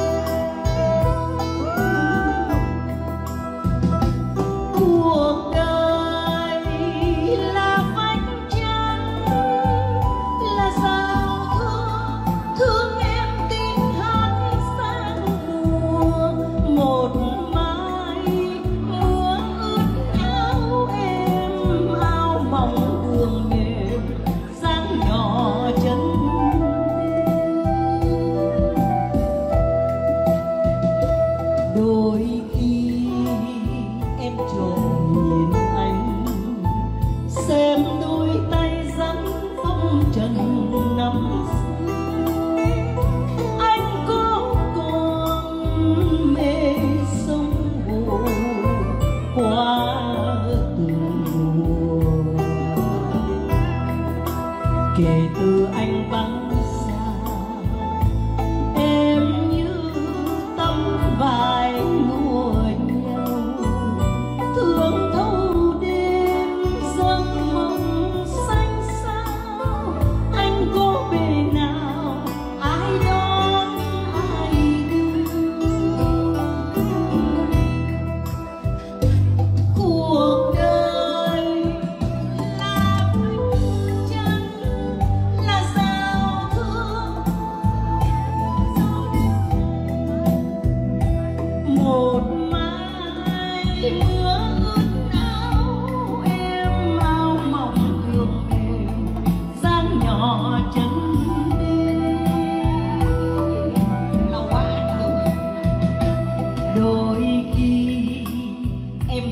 em. Cuộc đời là vách trăng, là sao thương em tiếng hát sang mùa. Một mai mưa ướt áo em, áo mỏng đường mềm dáng nhỏ chân đêm. Đôi khi em trộm nhìn anh, xem đôi tay rắn phong trần năm xưa. Anh có còn mê sông hồ qua từng mùa, kể từ anh vắng xa em như tấm vải lụa nhau, thương thâu đêm giấc mộng xanh xao. Anh có bề nào ai đón ai đưa.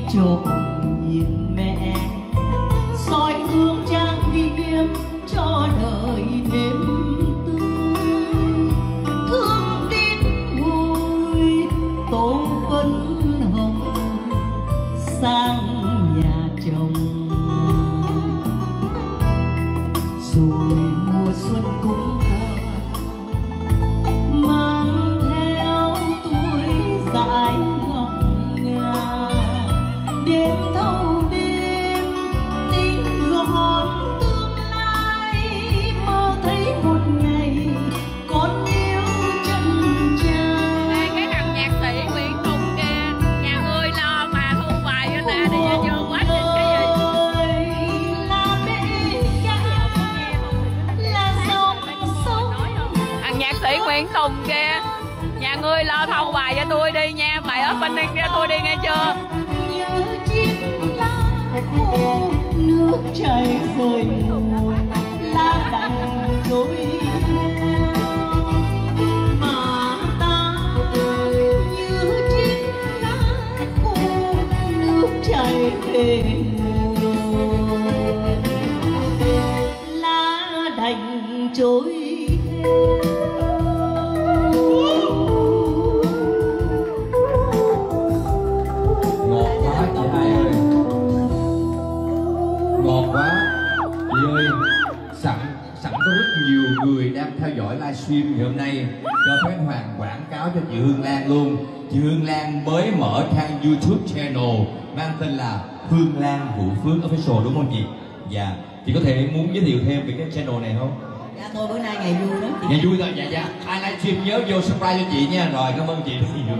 trộm nhìn mẹ soi gương trang nghiêm cho đời thêm tươi. Thương tin vui tô phấn hồng sang nhà chồng, rồi mùa xuân cũng mang theo tuổi dài ngọc ngà. Đêm thâu đêm tin gọi tương lai, mơ thấy một ngày con yêu chân trai. Đây cái thằng nhạc sĩ Nguyễn Tùng kìa, nhà ngươi lo mà thu bài cho ta đi cho chưa quá trình cái gì. Là bên cạnh là dòng sông. Thằng nhạc sĩ Nguyễn Tùng kìa, nhà ngươi lo thâu bài cho tôi đi nha, bài opening cho tôi đi nghe chưa. Nhớ chiếc lá khô nước chảy rồi mùa lá đành trôi mà ta như chiếc lá khô nước chảy về nguồn, lá đành trôi Ngọt quá chị hai ơi, ngọt quá chị ơi. Sẵn có rất nhiều người đang theo dõi livestream ngày hôm nay, cho phép Hoàng quảng cáo cho chị Hương Lan luôn. Chị Hương Lan mới mở trang YouTube channel mang tên là Hương Lan Vũ Phước Official, đúng không chị? Dạ, chị có thể muốn giới thiệu thêm về cái channel này không? Dạ tôi bữa nay ngày vui lắm chị. Ngày vui thôi, dạ. Ai livestream nhớ vô subscribe cho chị nha. Rồi, cảm ơn chị rất nhiều.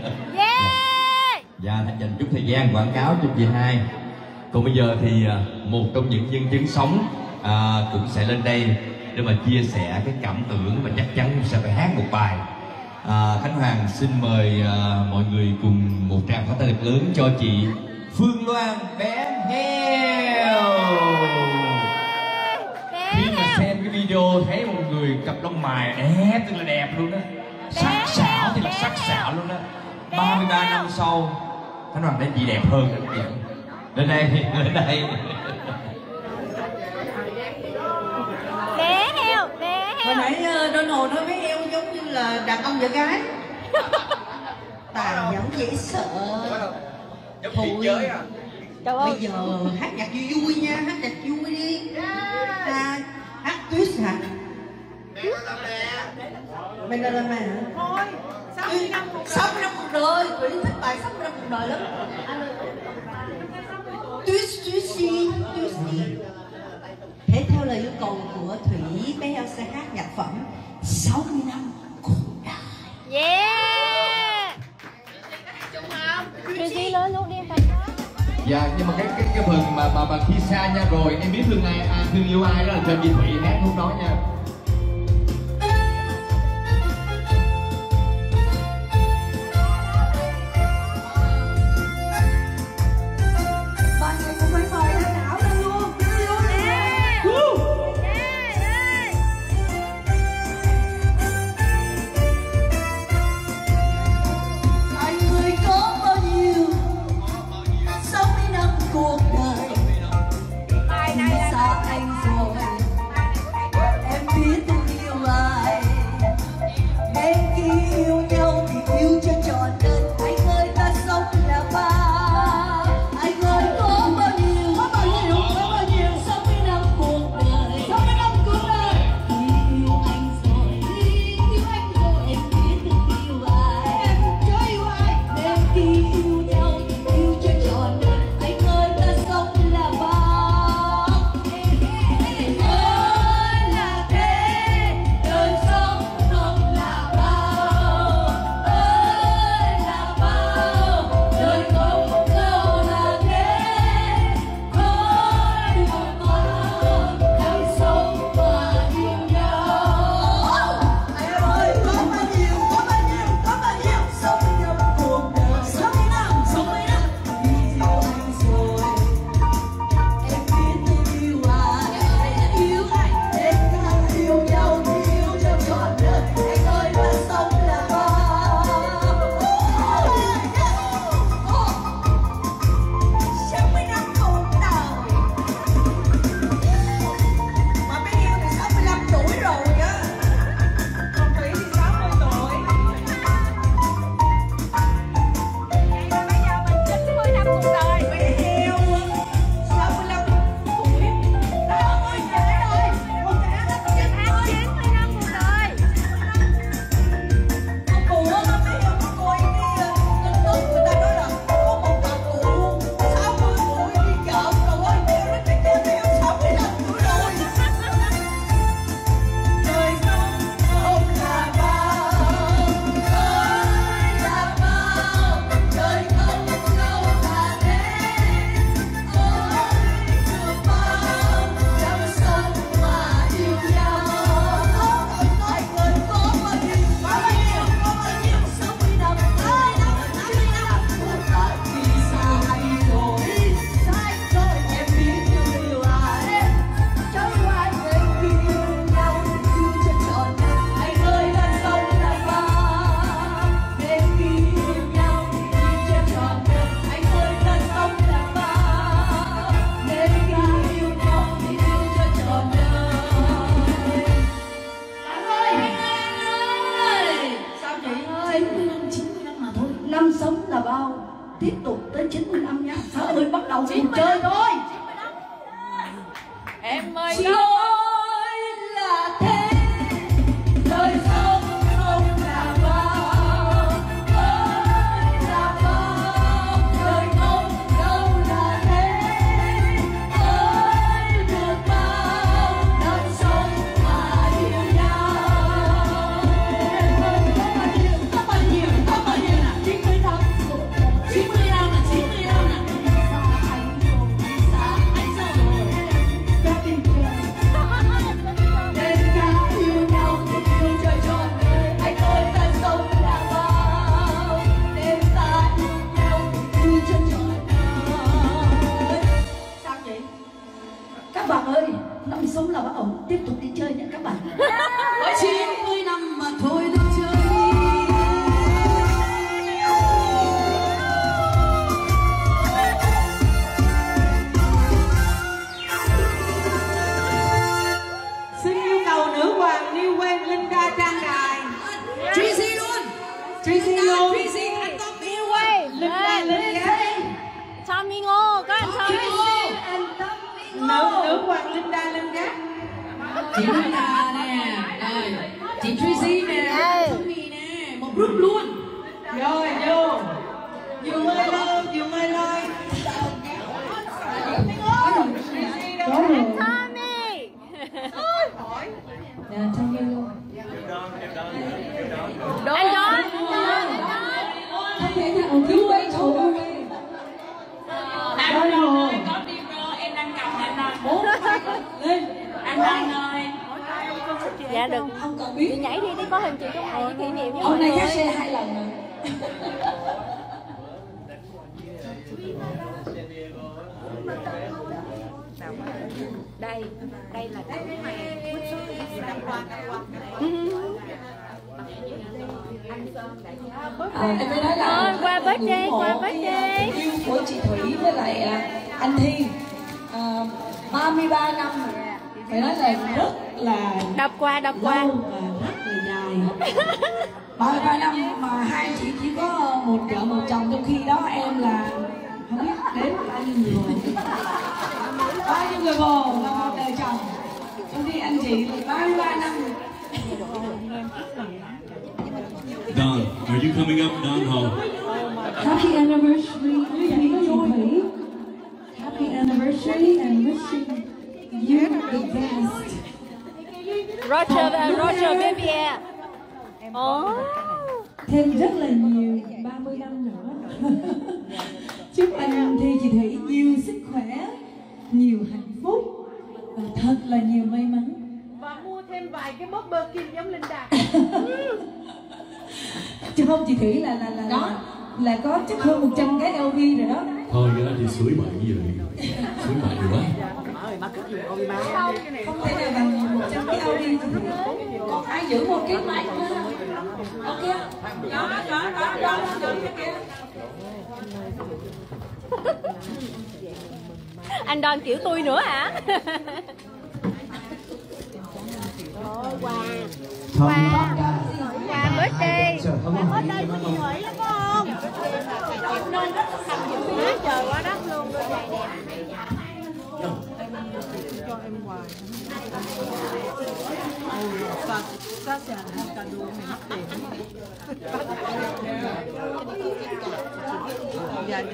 Dạ, Thành dành chút thời gian quảng cáo cho chị hai. Còn bây giờ thì một trong những nhân chứng sống cũng sẽ lên đây để mà chia sẻ cái cảm tưởng và chắc chắn sẽ phải hát một bài. Khánh Hoàng xin mời mọi người cùng một tràng pháo tay thật lớn cho chị Phương Loan bé heo. Khi mà xem cái video thấy một người cặp lông mày đẹp tức là đẹp luôn đó, sắc sảo thì là sắc sảo luôn đó. 33 năm sau Khánh Hoàng thấy chị đẹp hơn rất nhiều. Lên đây. Bé heo. Hồi nãy Donald nói với em giống như là đàn ông và gái. Tàn nhẫn dễ sợ. Thôi bây giờ hát nhạc vui nha, hát nhạc vui đi. Hát twist hả? Mình là làm mẹ hả? Thôi, 60 năm cuộc đời. 60 năm cuộc đời, Thủy thích bài 60 năm cuộc đời lắm. Twist. Thế theo lời yêu cầu của Thủy, bé heo sẽ hát nhạc phẩm 60 năm cuộc đời. Yeah. Tracy lớn luôn đi em. Dạ, nhưng mà cái phần mà khi xa nha rồi em biết thương yêu ai đó là cho chị Thủy hát lúc đó nha. Bạn này cũng phải mời anh Thảo lên luôn. Anh người có bao nhiêu 60 năm cuộc đời, Bài này là xa anh rồi. Em năm sống là bao, tiếp tục tới 90 năm nha. Sao ơi, bắt đầu cuộc chơi thôi. Em ơi Xin lỗi là thế, đời sống không là bao, ơi là bao, đời không đâu là thế, ơi được bao năm sống mà yêu nhau. Có bao nhiêu nè? 90 năm. 90 năm nè, 90 năm nè. Đến cả yêu nhau thì yêu trời trọn đời, anh ơi ta sống là bao, đến ta yêu nhau thì yêu trời trọn đời. Sao vậy? Các bạn ơi, năm sống là bao, tiếp tục đi chơi nha các bạn. 90 năm mà thôi đi chơi. Xin yêu cầu nữ hoàng New Wave Linda trang đài. Tracy luôn. Tracy luôn. Tracy thành công New Wave. Linda. Tommy Ngô, có anh Tommy Ngô. Nữ hoàng Linda lên gác. Chị Linda nè, rồi chị Tracy nè, Tommy nè, một group luôn. Rồi vô. Dù mây lơ, dù mây lơi. Có rồi. Tommy. Nè, Tommy luôn. Anh Don. Không thể nào cứu ấy thôi. Anh Don ơi, có đi rồi, em đang cầm anh Don. Lên, anh Don ơi. Dạ được. Ông còn biết. Chị nhảy đi, có hình chị trong này kỷ niệm với Hôm mọi nay người. cắt xe 2 lần rồi. Đây là cái mà Em mới nói là qua birthday. Yêu của chị Thủy với lại anh Thi 33 năm rồi. Phải nói là rất là đọc qua lâu và rất là dài. 33 năm mà hai chị chỉ có một vợ một chồng, trong khi đó em là không biết đến bao nhiêu người bồ. Bao nhiêu người bồ và một đời chồng. Trong khi anh chị thì 33 năm. Don, are you coming up, Don Ho? Happy anniversary, chị Thủy. Happy anniversary and wishing you the best. Roger baby. Thêm rất là nhiều 30 năm nữa. Chúc anh Thi chị Thủy nhiều sức khỏe, nhiều hạnh phúc và thật là nhiều may mắn. Và mua thêm vài cái bóp bơ kim giống Linda. Chứ không chị Thủy là có chắc hơn 100 cái LV rồi đó. Thôi cái đó thì suối bậy rồi. Suối bậy rồi quá. Không thể nào bằng 100 cái LV chị Thủy. Còn ai giữ một cái máy nữa. Ok. Đó, giữ cái kia. Anh Don kiểu tôi nữa hả? Quà birthday. Birthday của chị Thủy lắm không? Trời quá đất luôn, đôi giày đẹp. Cho em quà. Sao sẽ làm cả đồ mình hấp tiền. Dạ.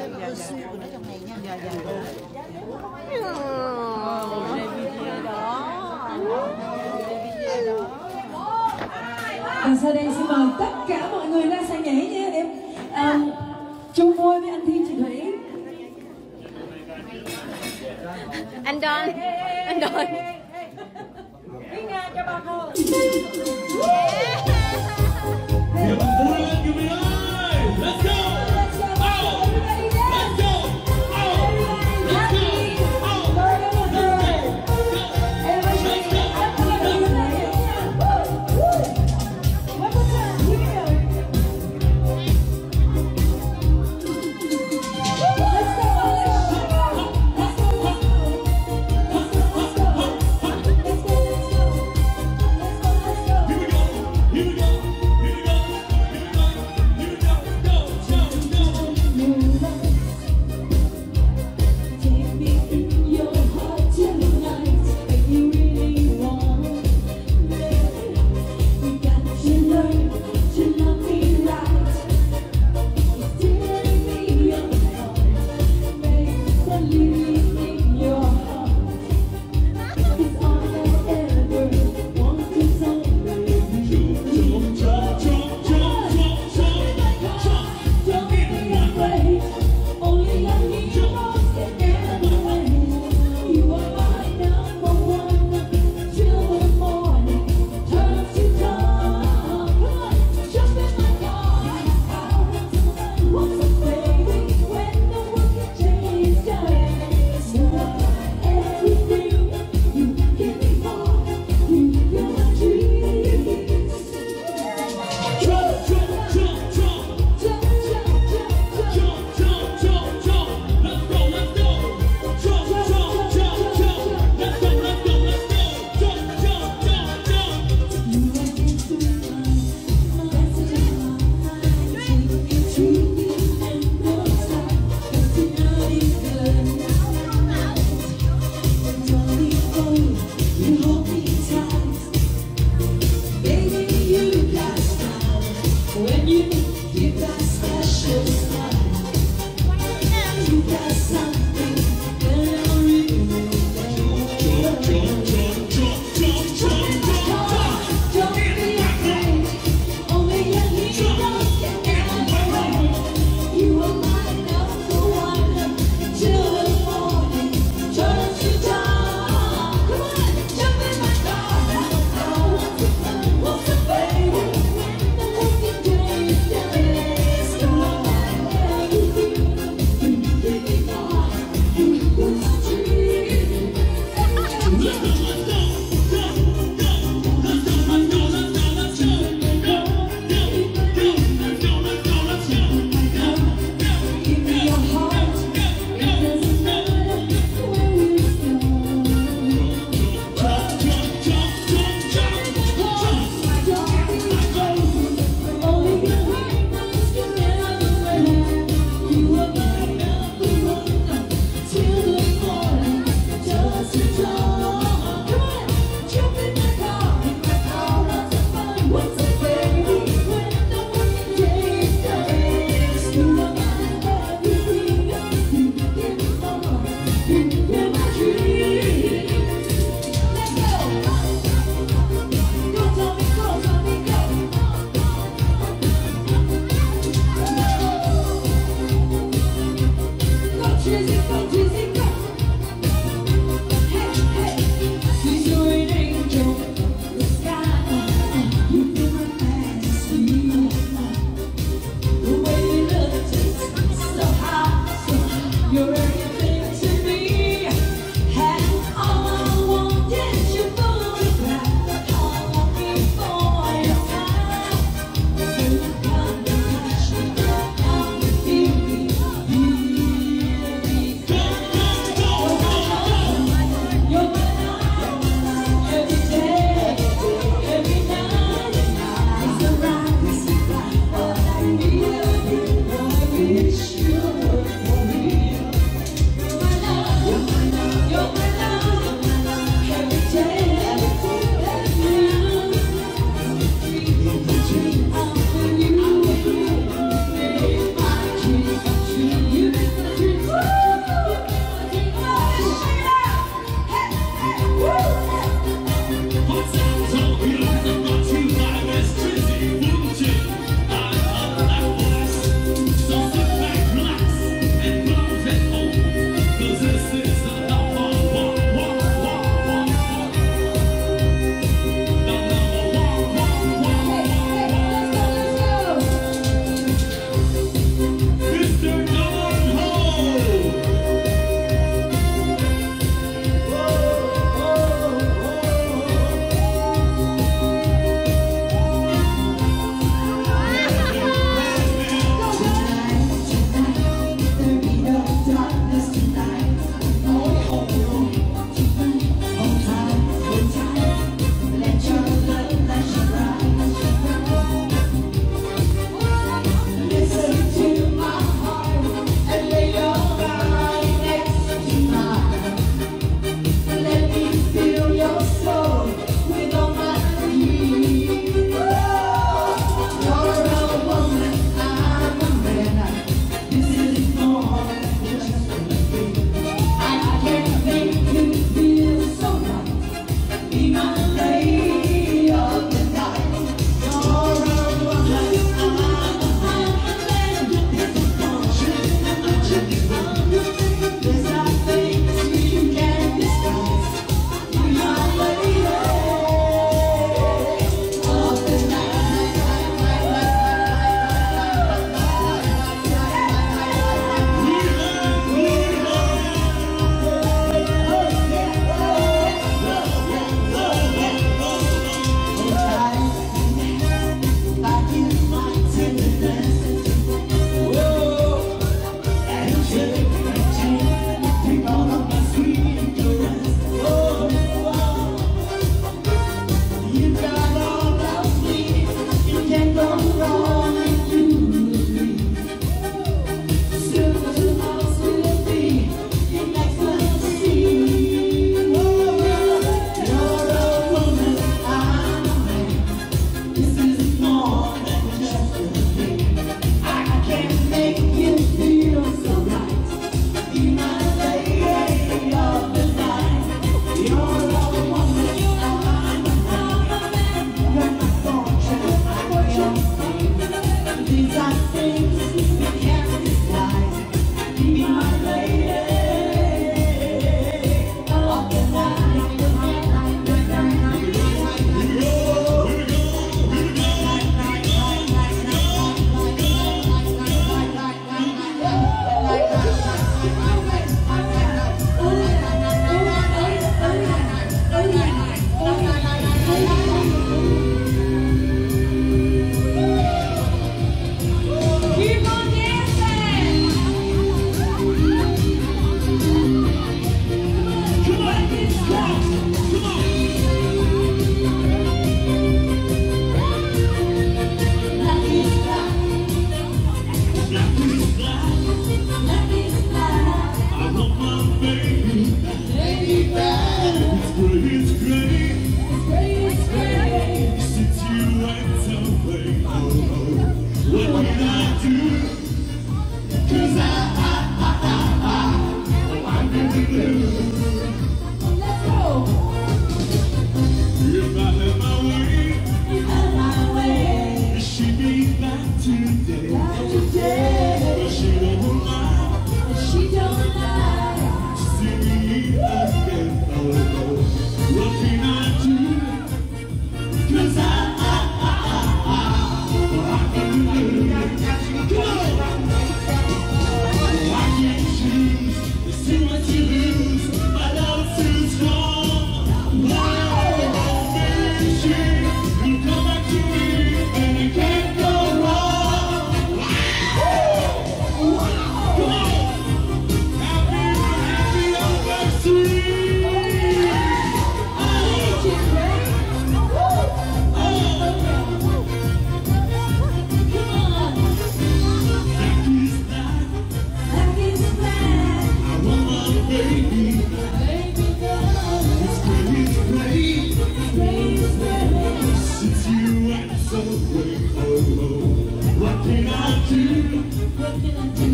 Và sau đây xin mời tất cả mọi người ra sàn nhảy nha em. Chung vui với anh Thi chị Thủy. Anh Don. Đi Nga cho bà cô. Let's go!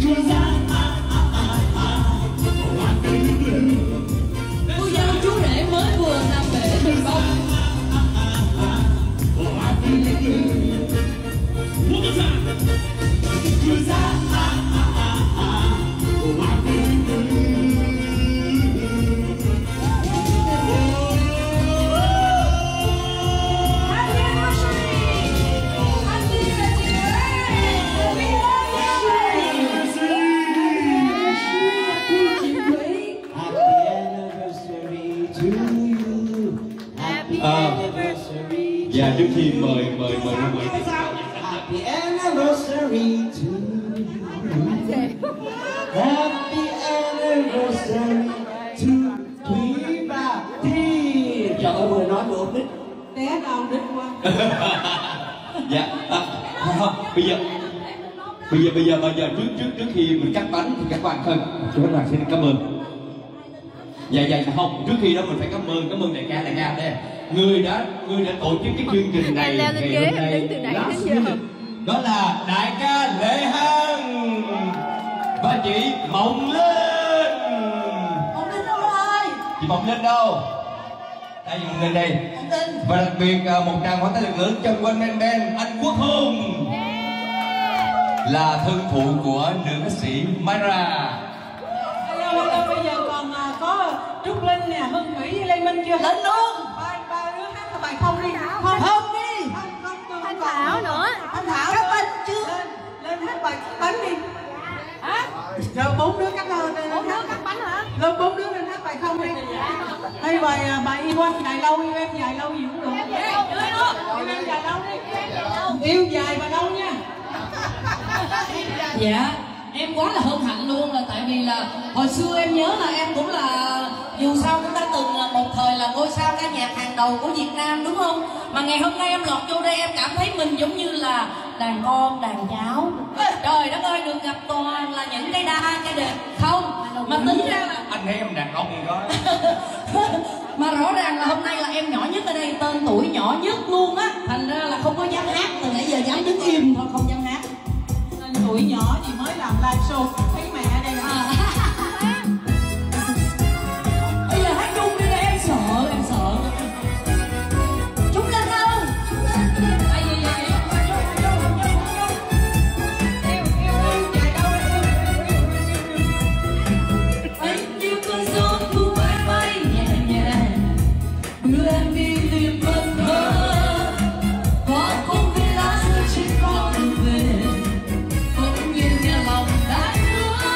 Cô dâu chú rể mới vừa làm bể bình bông. Dạ trước khi mời ra ngoài Happy anniversary to you. Happy anniversary to Thúy và Thi. Trời ơi vừa nói vừa đít. Té đầu đít quá. Dạ không, bây giờ trước khi mình cắt bánh thì các bạn xin cảm ơn. Dạ không, trước khi đó mình phải cảm ơn đại ca đây. Người đã tổ chức cái chương trình này ngày hôm nay đó là đại ca Lê Hằng và chị Mộng Linh. Mộng Linh đâu rồi? Chị Mộng Linh đâu? Đây Mộng Linh đây. Và đặc biệt một tràng pháo tay lực lớn cho One Man Band anh Quốc Hùng là thân phụ của nữ ca sĩ Myra. Bây giờ còn có Trúc Linh nè, Hương Thủy với Lê Minh chưa? Lên luôn. Ba đứa hát cái bài không đi. Không đi. Thanh Thảo nữa. Thanh Thảo các bánh chưa? Lên hát bài bánh đi. Hả? Rồi 4 đứa cắt bánh lên. 4 đứa cắt bánh hả? Lên 4 đứa lên hát bài không đi. Hay bài yêu anh dài lâu, yêu em dài lâu gì cũng được. Yêu em dài lâu đi. Yêu dài và lâu nha. Dạ, em quá là hân hạnh luôn, là tại vì là hồi xưa em nhớ là em cũng là, dù sao cũng đã từng là một thời là ngôi sao ca nhạc hàng đầu của Việt Nam đúng không? Mà ngày hôm nay em lọt vô đây em cảm thấy mình giống như là đàn con, đàn cháu. Trời đất ơi, được gặp toàn là những cái đa, cái đẹp không? Mà tính ra là anh thấy em đàn ông đó. mà rõ ràng là hôm nay là em nhỏ nhất ở đây, tên tuổi nhỏ nhất luôn á, thành ra là không có dám hát, từ nãy giờ dám đứng im thôi, không dám hát. Tuổi nhỏ thì mới làm live show, thấy mẹ đây nè. Bây giờ hát chung đi đây, em sợ. Chúng lên không? Anh như cơn gió thu bay nhẹ nhẹ, đưa em đi tìm vần thơ, qua không biết lá rơi trên con đường về. Không nhiên nhà lòng đã hứa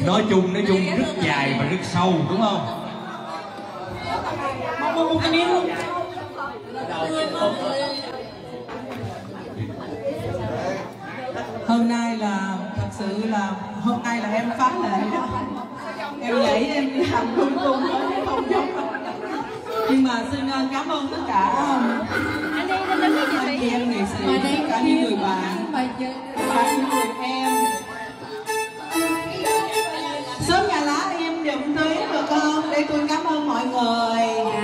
nói chung rất dài và rất sâu, đúng không? Một cái miếng luôn. Hôm nay là thật sự là hôm nay là em phá lệ đó. Em nhảy em đi làm cung không giống. Nhưng mà xin cảm ơn tất cả anh chị em nghệ sĩ, tất cả những người bạn, tất cả những người em. Sớm nhà lá em dùm tiếng được không? Để tôi cảm ơn mọi người.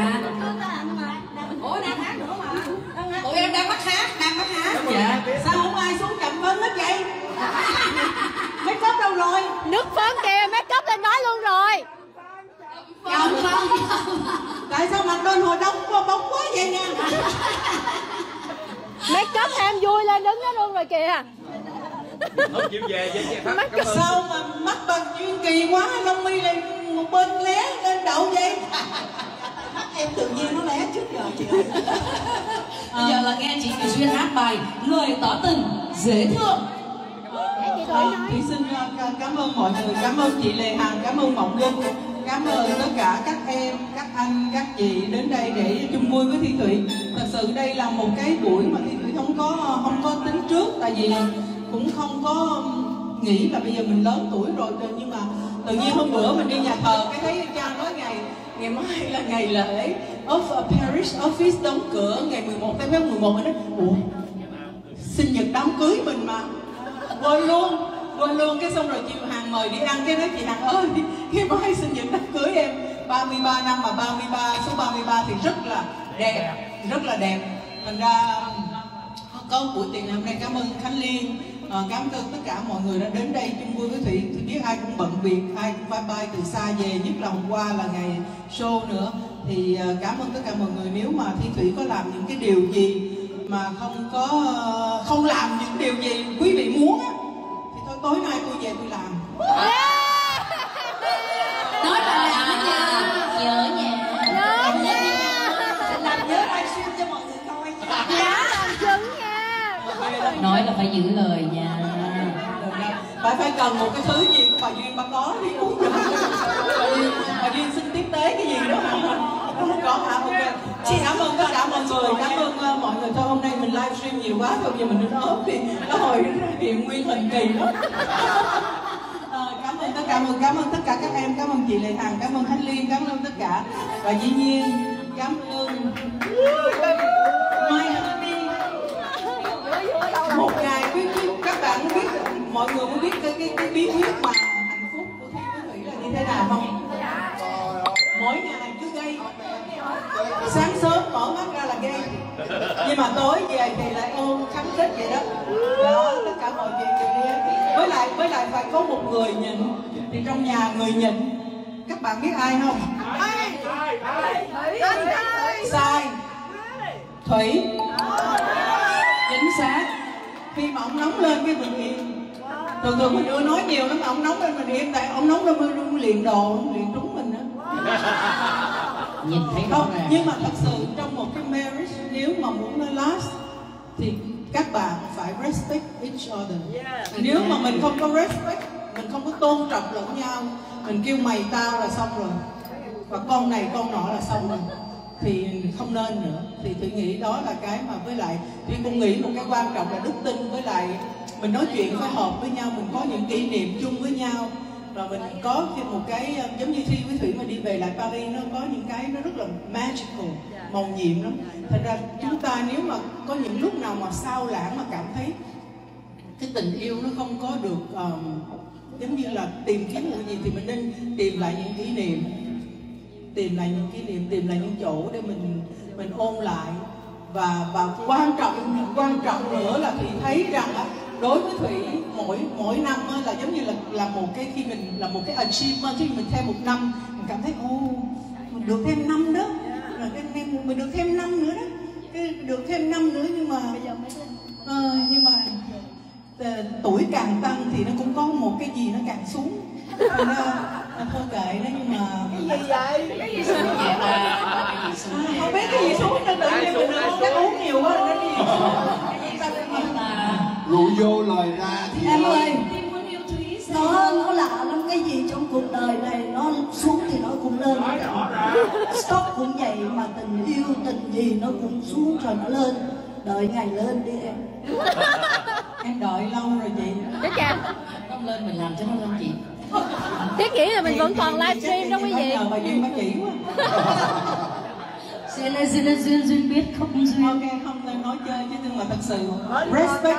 Ủa đang hát nữa mà. Tụi em đang bắt hát. Dạ. Sao không ai xuống chậm phấn hết vậy? Make up đâu rồi? Nước phấn kìa, make up lên nói luôn rồi. Không. Tại sao mặt bên hồi đông bóng quá vậy nha? Make up em vui lên đứng đó luôn rồi kìa. Không chịu về vậy. Sao mà mắt bằng Duyên kỳ quá, lông mi lại một bên lé lên đậu vậy? Mắt em tự nhiên nó lé trước giờ chị ơi. Bây giờ là nghe chị Thủy Duyên hát bài Người Tỏ Tình Dễ Thương. Thì xin cảm ơn mọi người, cảm ơn chị Lê Hằng, cảm ơn Mộng Linh, cảm ơn tất cả các em, các anh, các chị đến đây để chung vui với Thi Thủy. Thật sự đây là một cái buổi mà Thi Thủy không có tính trước, tại vì cũng không có nghĩ là bây giờ mình lớn tuổi rồi, nhưng mà tự nhiên hôm bữa mình đi nhà thờ cái thấy cha nói ngày mai là ngày lễ Parish Office đóng cửa ngày 11 tháng 11 mới nói ủa sinh nhật đám cưới mình mà quên luôn cái xong rồi chị Hằng mời đi ăn, cái nói chị Hằng ơi ngày mai sinh nhật đám cưới em 33 năm mà 33 số 33 thì rất là đẹp. Thành ra có buổi tiệc hôm nay cảm ơn Khánh Liên, cảm ơn tất cả mọi người đã đến đây chung vui với Thủy. Thủy biết ai cũng bận việc, ai cũng phải bay từ xa về, nhất là hôm qua là ngày show nữa. Thì cảm ơn tất cả mọi người. Nếu mà Thi Thủy có làm những cái điều gì mà không làm những điều gì quý vị muốn á, thì thôi tối nay tôi về tôi làm. Nói là làm nha, nhớ nha. Làm nhớ livestream cho mọi người coi nha. Dạ, làm chứng nha. Nói là phải giữ lời nha. Phải cần một cái thứ gì của bà Duyên bà có đi uống rồi. Bà Duyên xin tiếp tế cái gì đó không có hả? Ok. Chị cảm ơn tất cả mọi người, cảm ơn mọi người. Thôi hôm nay mình livestream nhiều quá thôi, giờ mình đứng ốp thì nó hồi hiện nguyên hình kỳ lắm. Cảm ơn tất cả các em, cảm ơn chị Lê Hằng, cảm ơn Khánh Liên, cảm ơn tất cả. Và dĩ nhiên cảm ơn Mai Honey. Một ngày biết các bạn biết, mọi người muốn biết cái bí quyết mà hạnh phúc của Thi với Thủy là như thế nào không? Mỗi ngày cứ gây, sáng sớm mở mắt ra là gây, nhưng mà tối về thì lại ôm khánh thích vậy đó. Đó, tất cả mọi chuyện đều đi. Với lại phải có một người nhịn. Thì trong nhà người nhịn các bạn biết ai không? Sai. Thủy. Chính xác. Khi mà ông nóng lên cái mình im. Thường mình ưa nói nhiều lắm, ông nóng lên mình im, tại ông nóng lên mình liền đồ, liền trúng mình đó. Nhìn thấy không, nhưng mà thật sự trong một cái marriage nếu mà muốn nó last thì các bạn phải respect each other. Nếu mà mình không có respect, mình không có tôn trọng lẫn nhau, mình kêu mày tao là xong rồi, và con này con nọ là xong rồi, thì không nên nữa. Thì Thủy nghĩ đó là cái mà với lại Thủy cũng nghĩ một cái quan trọng là đức tin, với lại mình nói chuyện phải hợp với nhau, mình có những kỷ niệm chung với nhau, và mình có một cái giống như Thi với Thủy mà đi về lại Paris, nó có những cái nó rất là magical, màu nhiệm lắm. Thật ra chúng ta nếu mà có những lúc nào mà sao lãng mà cảm thấy cái tình yêu nó không có được giống như là tìm kiếm một gì, thì mình nên tìm lại những kỷ niệm, tìm lại những chỗ để mình ôn lại. Và quan trọng nữa là Thủy thấy rằng đối với Thủy mỗi năm là giống như là một cái, khi mình là một cái achievement, chứ mình thêm một năm mình cảm thấy mình được thêm năm đó, rồi mình được thêm năm nữa đó, được thêm năm nữa, nhưng mà tuổi càng tăng thì nó cũng có một cái gì nó càng xuống. Thôi kệ nó, nhưng mà cái gì vậy? Cái gì xuống vậy ta? Không biết cái gì xuống, nên tự nhiên mình uống nhiều quá nên cái gì xuống. Rượu vô lời ra thì em ơi, nó lạ lắm, cái gì trong Stock cũng vậy, mà tình yêu tình gì nó cũng xuống rồi nó lên. Đợi ngày lên đi em. Em đợi lâu rồi chị. Chết cha. Không lên mình làm cho nó lên chị. Tiết nghĩ là mình vẫn còn livestream đó quý vị. Nhờ bà Duyên bác chỉ quá. Duyên ơi Duyên biết không Duyên. Ok, không lên nói chơi chứ nhưng mà thật sự respect.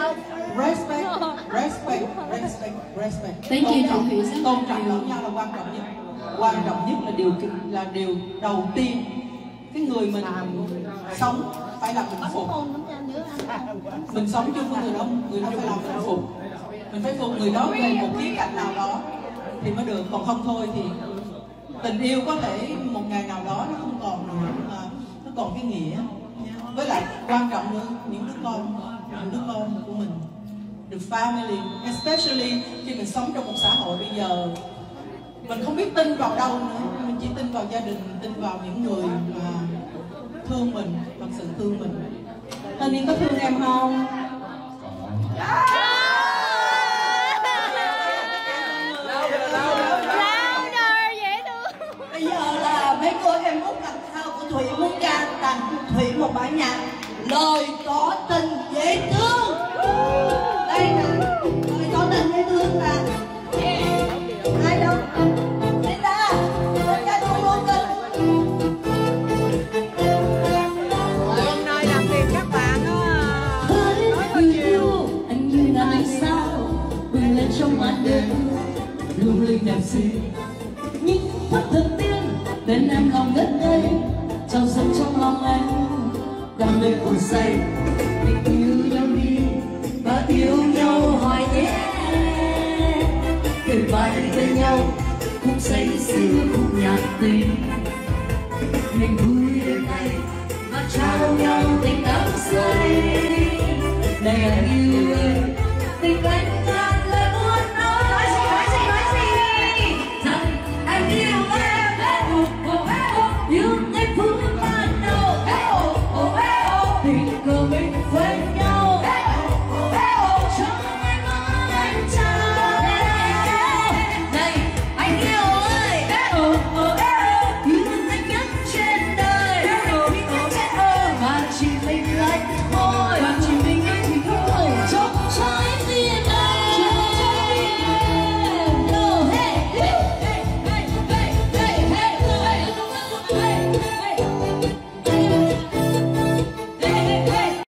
Thank you chị Thủy. Tôn trọng lẫn nhau là quan trọng nhất. Quan trọng nhất là điều đầu tiên. Cái người mình sống phải làm mình phục. Mình sống chung với người đó phải làm mình phục. Mình phải phục người đó về một khía cạnh nào đó thì mới được, còn không thôi thì tình yêu có thể một ngày nào đó nó không còn nữa, mà nó còn cái nghĩa. Với lại quan trọng nữa những đứa con của mình, the family, especially khi mình sống trong một xã hội bây giờ mình không biết tin vào đâu nữa, mình chỉ tin vào gia đình, tin vào những người mà thương mình, thật sự thương mình. Thanh Niên có thương em không? Bây giờ là mấy cô em muốn tặng thao của Thủy, muốn ca tặng Thủy một bản nhạc lời tỏ tình dễ thương. Đây nè, lời tỏ tình dễ thương nè. Ai đâu? Đến ra, đến ra tôi luôn cơ. Hôm nay làm việc các bạn Hỡi người yêu, anh như là ánh sao bừng lên trong màn đêm lung linh đẹp xinh. Những phút đầu tiên nên em lòng ngất ngây, trao dâng trong lòng anh đam mê cuồng say. Mình yêu nhau đi và yêu nhau hoài nhé, kề vai bên nhau khúc say sưa khúc nhạc tình. Mình vui đêm nay và trao nhau tình đắm say. Này anh yêu ơi, tình anh